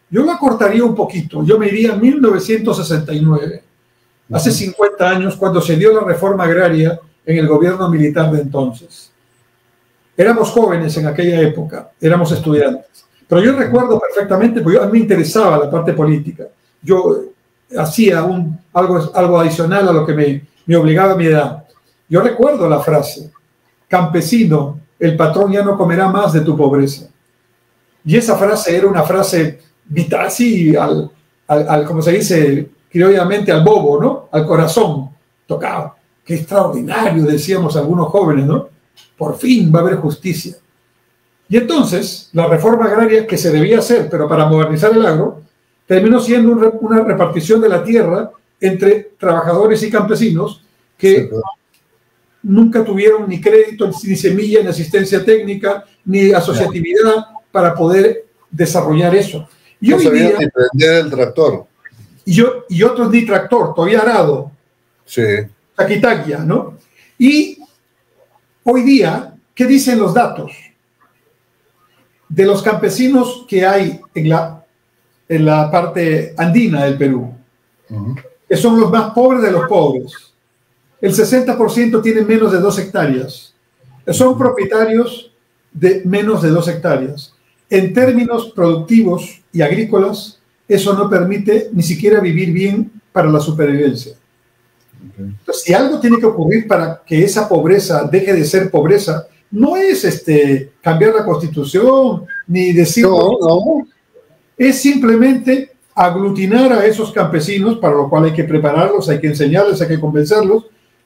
Yo la cortaría un poquito. Yo me iría a 1969, hace 50 años, cuando se dio la reforma agraria en el gobierno militar de entonces. Éramos jóvenes en aquella época, éramos estudiantes. Pero yo recuerdo perfectamente, porque a mí me interesaba la parte política. Yo hacía algo adicional a lo que me obligaba a mi edad. Yo recuerdo la frase: campesino, el patrón ya no comerá más de tu pobreza. Y esa frase era una frase vital, así, como se dice criollamente, al bobo, ¿no? Al corazón, tocaba. Qué extraordinario, decíamos algunos jóvenes, ¿no? Por fin va a haber justicia. Y entonces, la reforma agraria que se debía hacer, pero para modernizar el agro, terminó siendo una repartición de la tierra entre trabajadores y campesinos que nunca tuvieron ni crédito, ni semilla, ni asistencia técnica, ni asociatividad para poder desarrollar eso. Y no sabían ni prender el tractor. Y otros ni tractor, todavía arado. Sí. Taquitaquia, ¿no? Y hoy día, ¿qué dicen los datos? De los campesinos que hay en la parte andina del Perú, que son los más pobres de los pobres. El 60% tienen menos de 2 hectáreas. Son propietarios de menos de 2 hectáreas. En términos productivos y agrícolas, eso no permite ni siquiera vivir bien para la supervivencia. Entonces, si algo tiene que ocurrir para que esa pobreza deje de ser pobreza, no es cambiar la Constitución, ni decir... No. Es simplemente aglutinar a esos campesinos, para lo cual hay que prepararlos, hay que enseñarles, hay que convencerlos,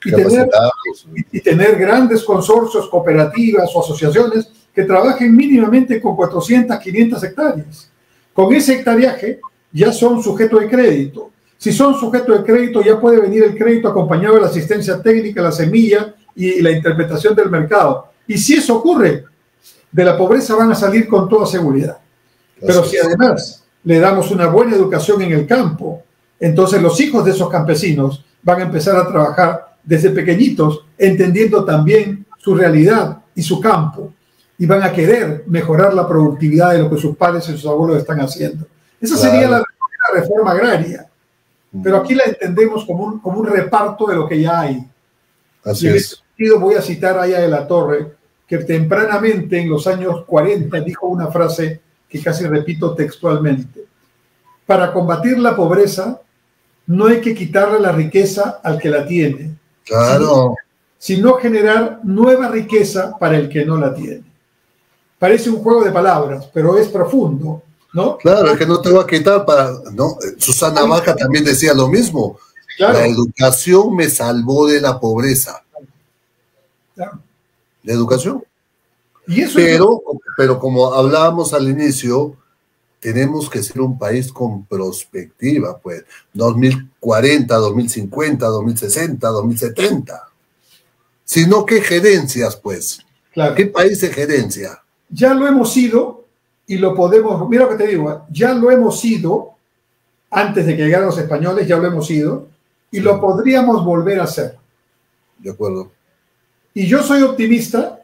y tener grandes consorcios, cooperativas o asociaciones que trabajen mínimamente con 400, 500 hectáreas. Con ese hectareaje ya son sujetos de crédito. Si son sujetos de crédito, ya puede venir el crédito acompañado de la asistencia técnica, la semilla y la interpretación del mercado. Y si eso ocurre, de la pobreza van a salir con toda seguridad. Pero si además le damos una buena educación en el campo, entonces los hijos de esos campesinos van a empezar a trabajar desde pequeñitos, entendiendo también su realidad y su campo, y van a querer mejorar la productividad de lo que sus padres y sus abuelos están haciendo. Esa sería la reforma agraria, pero aquí la entendemos como un reparto de lo que ya hay. Así y en ese sentido voy a citar a Aya de la Torre, que tempranamente en los años 40 dijo una frase que casi repito textualmente: para combatir la pobreza no hay que quitarle la riqueza al que la tiene, sino generar nueva riqueza para el que no la tiene. Parece un juego de palabras, pero es profundo, ¿no? Claro, es que no te voy a quitar ¿no? Susana Baca también decía lo mismo. Claro. La educación me salvó de la pobreza. Claro. La educación. ¿Y eso pero como hablábamos al inicio, tenemos que ser un país con perspectiva, pues, 2040, 2050, 2060, 2070. Sino que gerencias, pues. Claro. ¿Qué país de gerencia? Ya lo hemos sido y lo podemos, mira lo que te digo, ya lo hemos sido antes de que llegaran los españoles, ya lo hemos sido, y lo podríamos volver a hacer. De acuerdo. Y yo soy optimista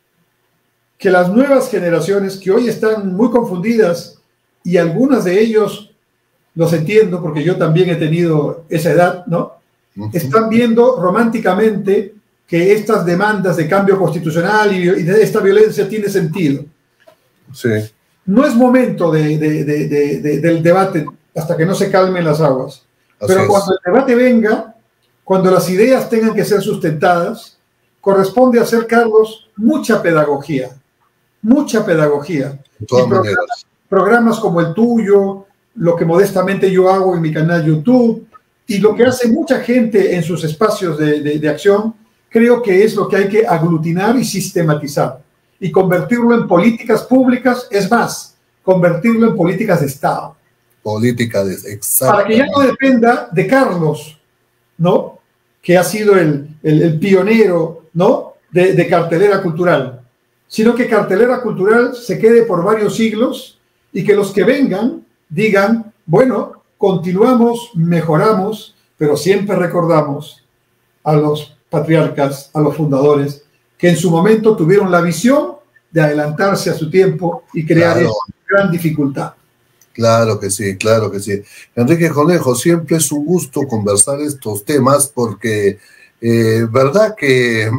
que las nuevas generaciones que hoy están muy confundidas, y algunas de ellos los entiendo porque yo también he tenido esa edad, ¿no? Están viendo románticamente que estas demandas de cambio constitucional y de esta violencia tiene sentido. Sí. No es momento del debate hasta que no se calmen las aguas. Pero cuando el debate venga, cuando las ideas tengan que ser sustentadas, corresponde hacer, Carlos, mucha pedagogía. Mucha pedagogía. De todas maneras. Programas como el tuyo, lo que modestamente yo hago en mi canal YouTube, y lo que hace mucha gente en sus espacios de acción, creo que es lo que hay que aglutinar y sistematizar, y convertirlo en políticas públicas, es más, convertirlo en políticas de Estado. Exacto. Para que ya no dependa de Carlos, ¿no? Que ha sido el pionero, ¿no? de cartelera cultural, sino que cartelera cultural se quede por varios siglos y que los que vengan digan, bueno, continuamos, mejoramos, pero siempre recordamos a los patriarcas, a los fundadores, que en su momento tuvieron la visión de adelantarse a su tiempo y crear esa gran dificultad. Claro que sí, claro que sí. Enrique Conejo, siempre es un gusto conversar estos temas porque, verdad que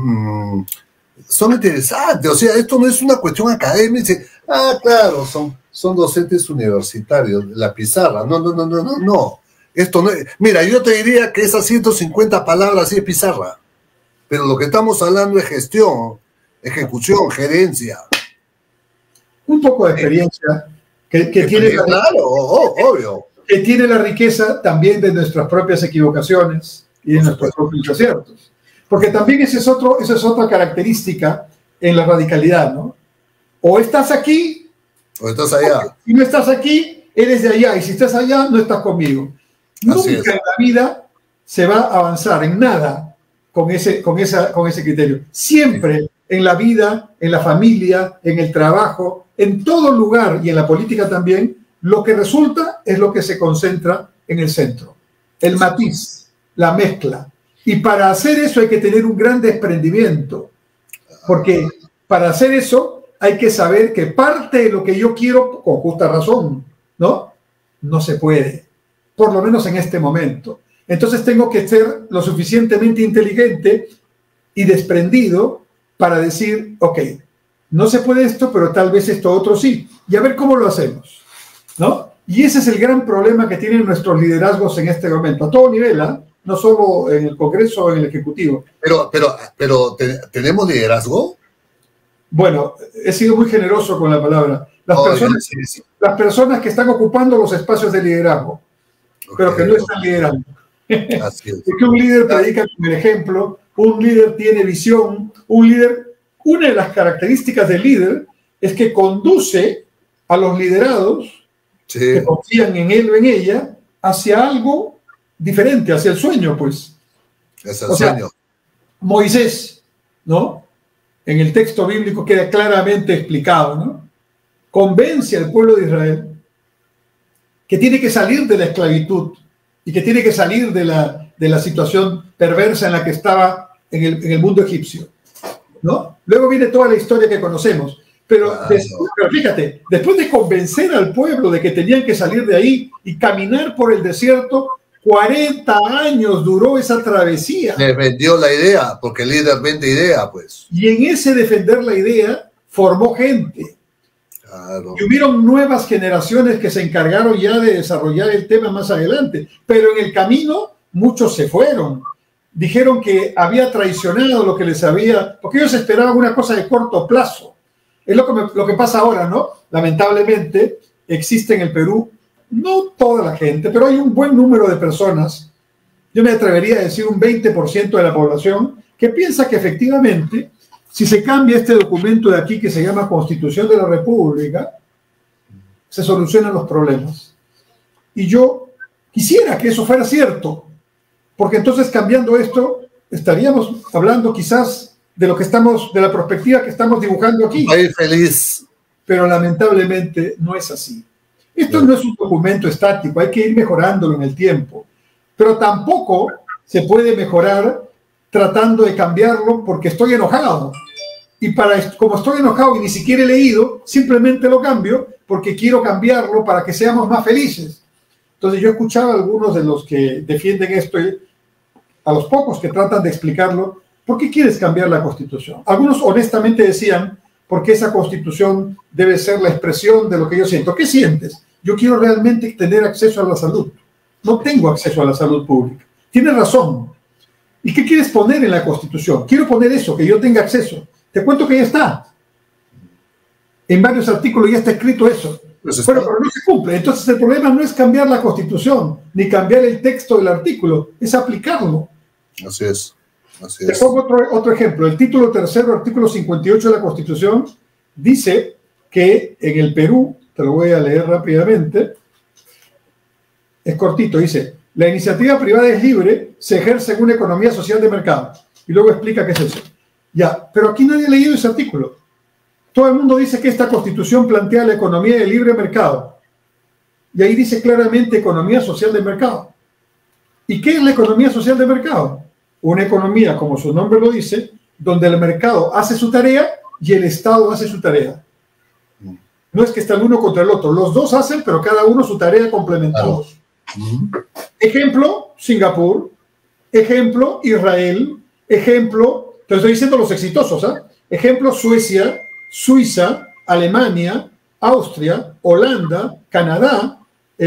son interesantes. O sea, esto no es una cuestión académica. Dice, claro, son docentes universitarios, la pizarra. No, no, no, no, no, no. Esto no es. Mira, yo te diría que esas 150 palabras sí es pizarra, pero lo que estamos hablando es gestión, ejecución, gerencia. Un poco de experiencia que tiene, claro, obvio. Que tiene la riqueza también de nuestras propias equivocaciones y de nuestros propios aciertos. Porque también esa es otra característica en la radicalidad, ¿no? O estás aquí, o estás allá. Si no estás aquí, eres de allá, y si estás allá, no estás conmigo. Nunca en la vida se va a avanzar en nada con ese criterio. Siempre en la vida, en la familia, en el trabajo, en todo lugar y en la política también, lo que resulta es lo que se concentra en el centro. El matiz, la mezcla. Y para hacer eso hay que tener un gran desprendimiento, porque para hacer eso hay que saber que parte de lo que yo quiero, con justa razón, ¿no? No se puede, por lo menos en este momento. Entonces tengo que ser lo suficientemente inteligente y desprendido para decir, ok, no se puede esto, pero tal vez esto otro sí, y a ver cómo lo hacemos, ¿no? Y ese es el gran problema que tienen nuestros liderazgos en este momento, a todo nivel, ¿eh? No solo en el Congreso o en el Ejecutivo. Pero ¿tenemos liderazgo? Bueno, he sido muy generoso con la palabra. Las personas que están ocupando los espacios de liderazgo, pero que no están liderando. Así es. Porque un líder predica con el ejemplo, un líder tiene visión, una de las características del líder es que conduce a los liderados que confían en él o en ella hacia algo diferente, hacia el sueño, pues. Es el sueño. Moisés, ¿no? En el texto bíblico queda claramente explicado, ¿no? Convence al pueblo de Israel que tiene que salir de la esclavitud y que tiene que salir de la situación perversa en la que estaba en el mundo egipcio, ¿no? Luego viene toda la historia que conocemos. Pero fíjate, después de convencer al pueblo de que tenían que salir de ahí y caminar por el desierto, 40 años duró esa travesía. Le vendió la idea, porque el líder vende idea, pues. Y en ese defender la idea, formó gente. Claro. Y hubieron nuevas generaciones que se encargaron ya de desarrollar el tema más adelante. Pero en el camino, muchos se fueron. Dijeron que había traicionado lo que les había... Porque ellos esperaban una cosa de corto plazo. Es lo que pasa ahora, ¿no? Lamentablemente, existe en el Perú, no toda la gente, pero hay un buen número de personas, yo me atrevería a decir un 20% de la población, que piensa que efectivamente, si se cambia este documento de aquí que se llama Constitución de la República, se solucionan los problemas. Y yo quisiera que eso fuera cierto, porque entonces cambiando esto, estaríamos hablando quizás de lo que estamos, de la perspectiva que estamos dibujando aquí. Estoy feliz. Pero lamentablemente no es así. Esto no es un documento estático, hay que ir mejorándolo en el tiempo. Pero tampoco se puede mejorar tratando de cambiarlo porque estoy enojado. Y como estoy enojado y ni siquiera he leído, simplemente lo cambio porque quiero cambiarlo para que seamos más felices. Entonces yo escuchaba a algunos de los que defienden esto, a los pocos que tratan de explicarlo, ¿por qué quieres cambiar la Constitución? Algunos honestamente decían, porque esa Constitución debe ser la expresión de lo que yo siento. ¿Qué sientes? Yo quiero realmente tener acceso a la salud. No tengo acceso a la salud pública. Tienes razón. ¿Y qué quieres poner en la Constitución? Quiero poner eso, que yo tenga acceso. Te cuento que ya está. En varios artículos ya está escrito eso. Pero no se cumple. Entonces el problema no es cambiar la Constitución, ni cambiar el texto del artículo, es aplicarlo. Así es. Así es. Te pongo otro ejemplo. El título tercero, artículo 58 de la Constitución, dice que en el Perú, te lo voy a leer rápidamente, es cortito, dice, la iniciativa privada es libre, se ejerce en una economía social de mercado. Y luego explica qué es eso. Ya, pero aquí nadie ha leído ese artículo. Todo el mundo dice que esta Constitución plantea la economía de libre mercado. Y ahí dice claramente economía social de mercado. ¿Y qué es la economía social de mercado? Una economía, como su nombre lo dice, donde el mercado hace su tarea y el Estado hace su tarea. No es que están uno contra el otro. Los dos hacen, pero cada uno su tarea complementados. Ejemplo, Singapur. Ejemplo, Israel. Ejemplo, te estoy diciendo los exitosos, ¿eh? Ejemplo, Suecia, Suiza, Alemania, Austria, Holanda, Canadá,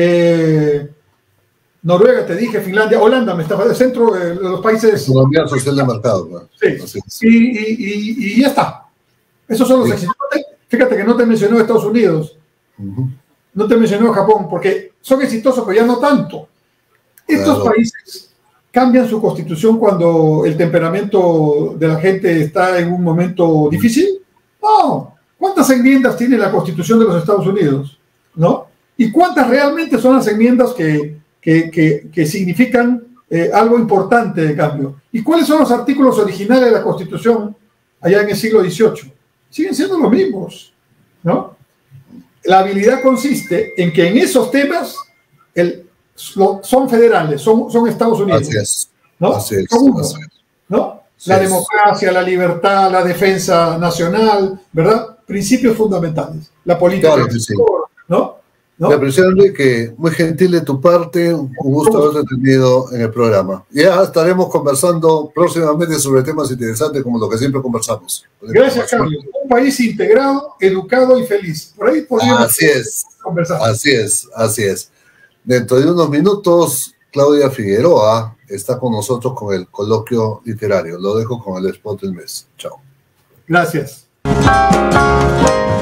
Noruega, te dije, Finlandia, Holanda, me estaba de centro de los países. Economía social de mercado, ¿no? Sí, y ya está. Esos son los exitosos. Fíjate que no te mencionó Estados Unidos, no te mencionó Japón, porque son exitosos, pero ya no tanto. Estos países cambian su constitución cuando el temperamento de la gente está en un momento difícil. No. ¿Cuántas enmiendas tiene la constitución de los Estados Unidos? ¿No? ¿Y cuántas realmente son las enmiendas que significan algo importante de cambio? ¿Y cuáles son los artículos originales de la constitución allá en el siglo XVIII? Siguen siendo los mismos, ¿no? La habilidad consiste en que en esos temas son federales, son Estados Unidos. Así es. ¿No? Así es, son uno, ¿no? La democracia, la libertad, la defensa nacional, ¿verdad? Principios fundamentales. La política, claro que sí. ¿no? Me aprecio, Enrique, muy gentil de tu parte, un gusto haberte tenido en el programa. Ya estaremos conversando próximamente sobre temas interesantes como lo que siempre conversamos. Gracias, Carlos. Un país integrado, educado y feliz. Por ahí podríamos conversar. Así es. Dentro de unos minutos, Claudia Figueroa está con nosotros con el coloquio literario. Lo dejo con el spot del mes. Chao. Gracias.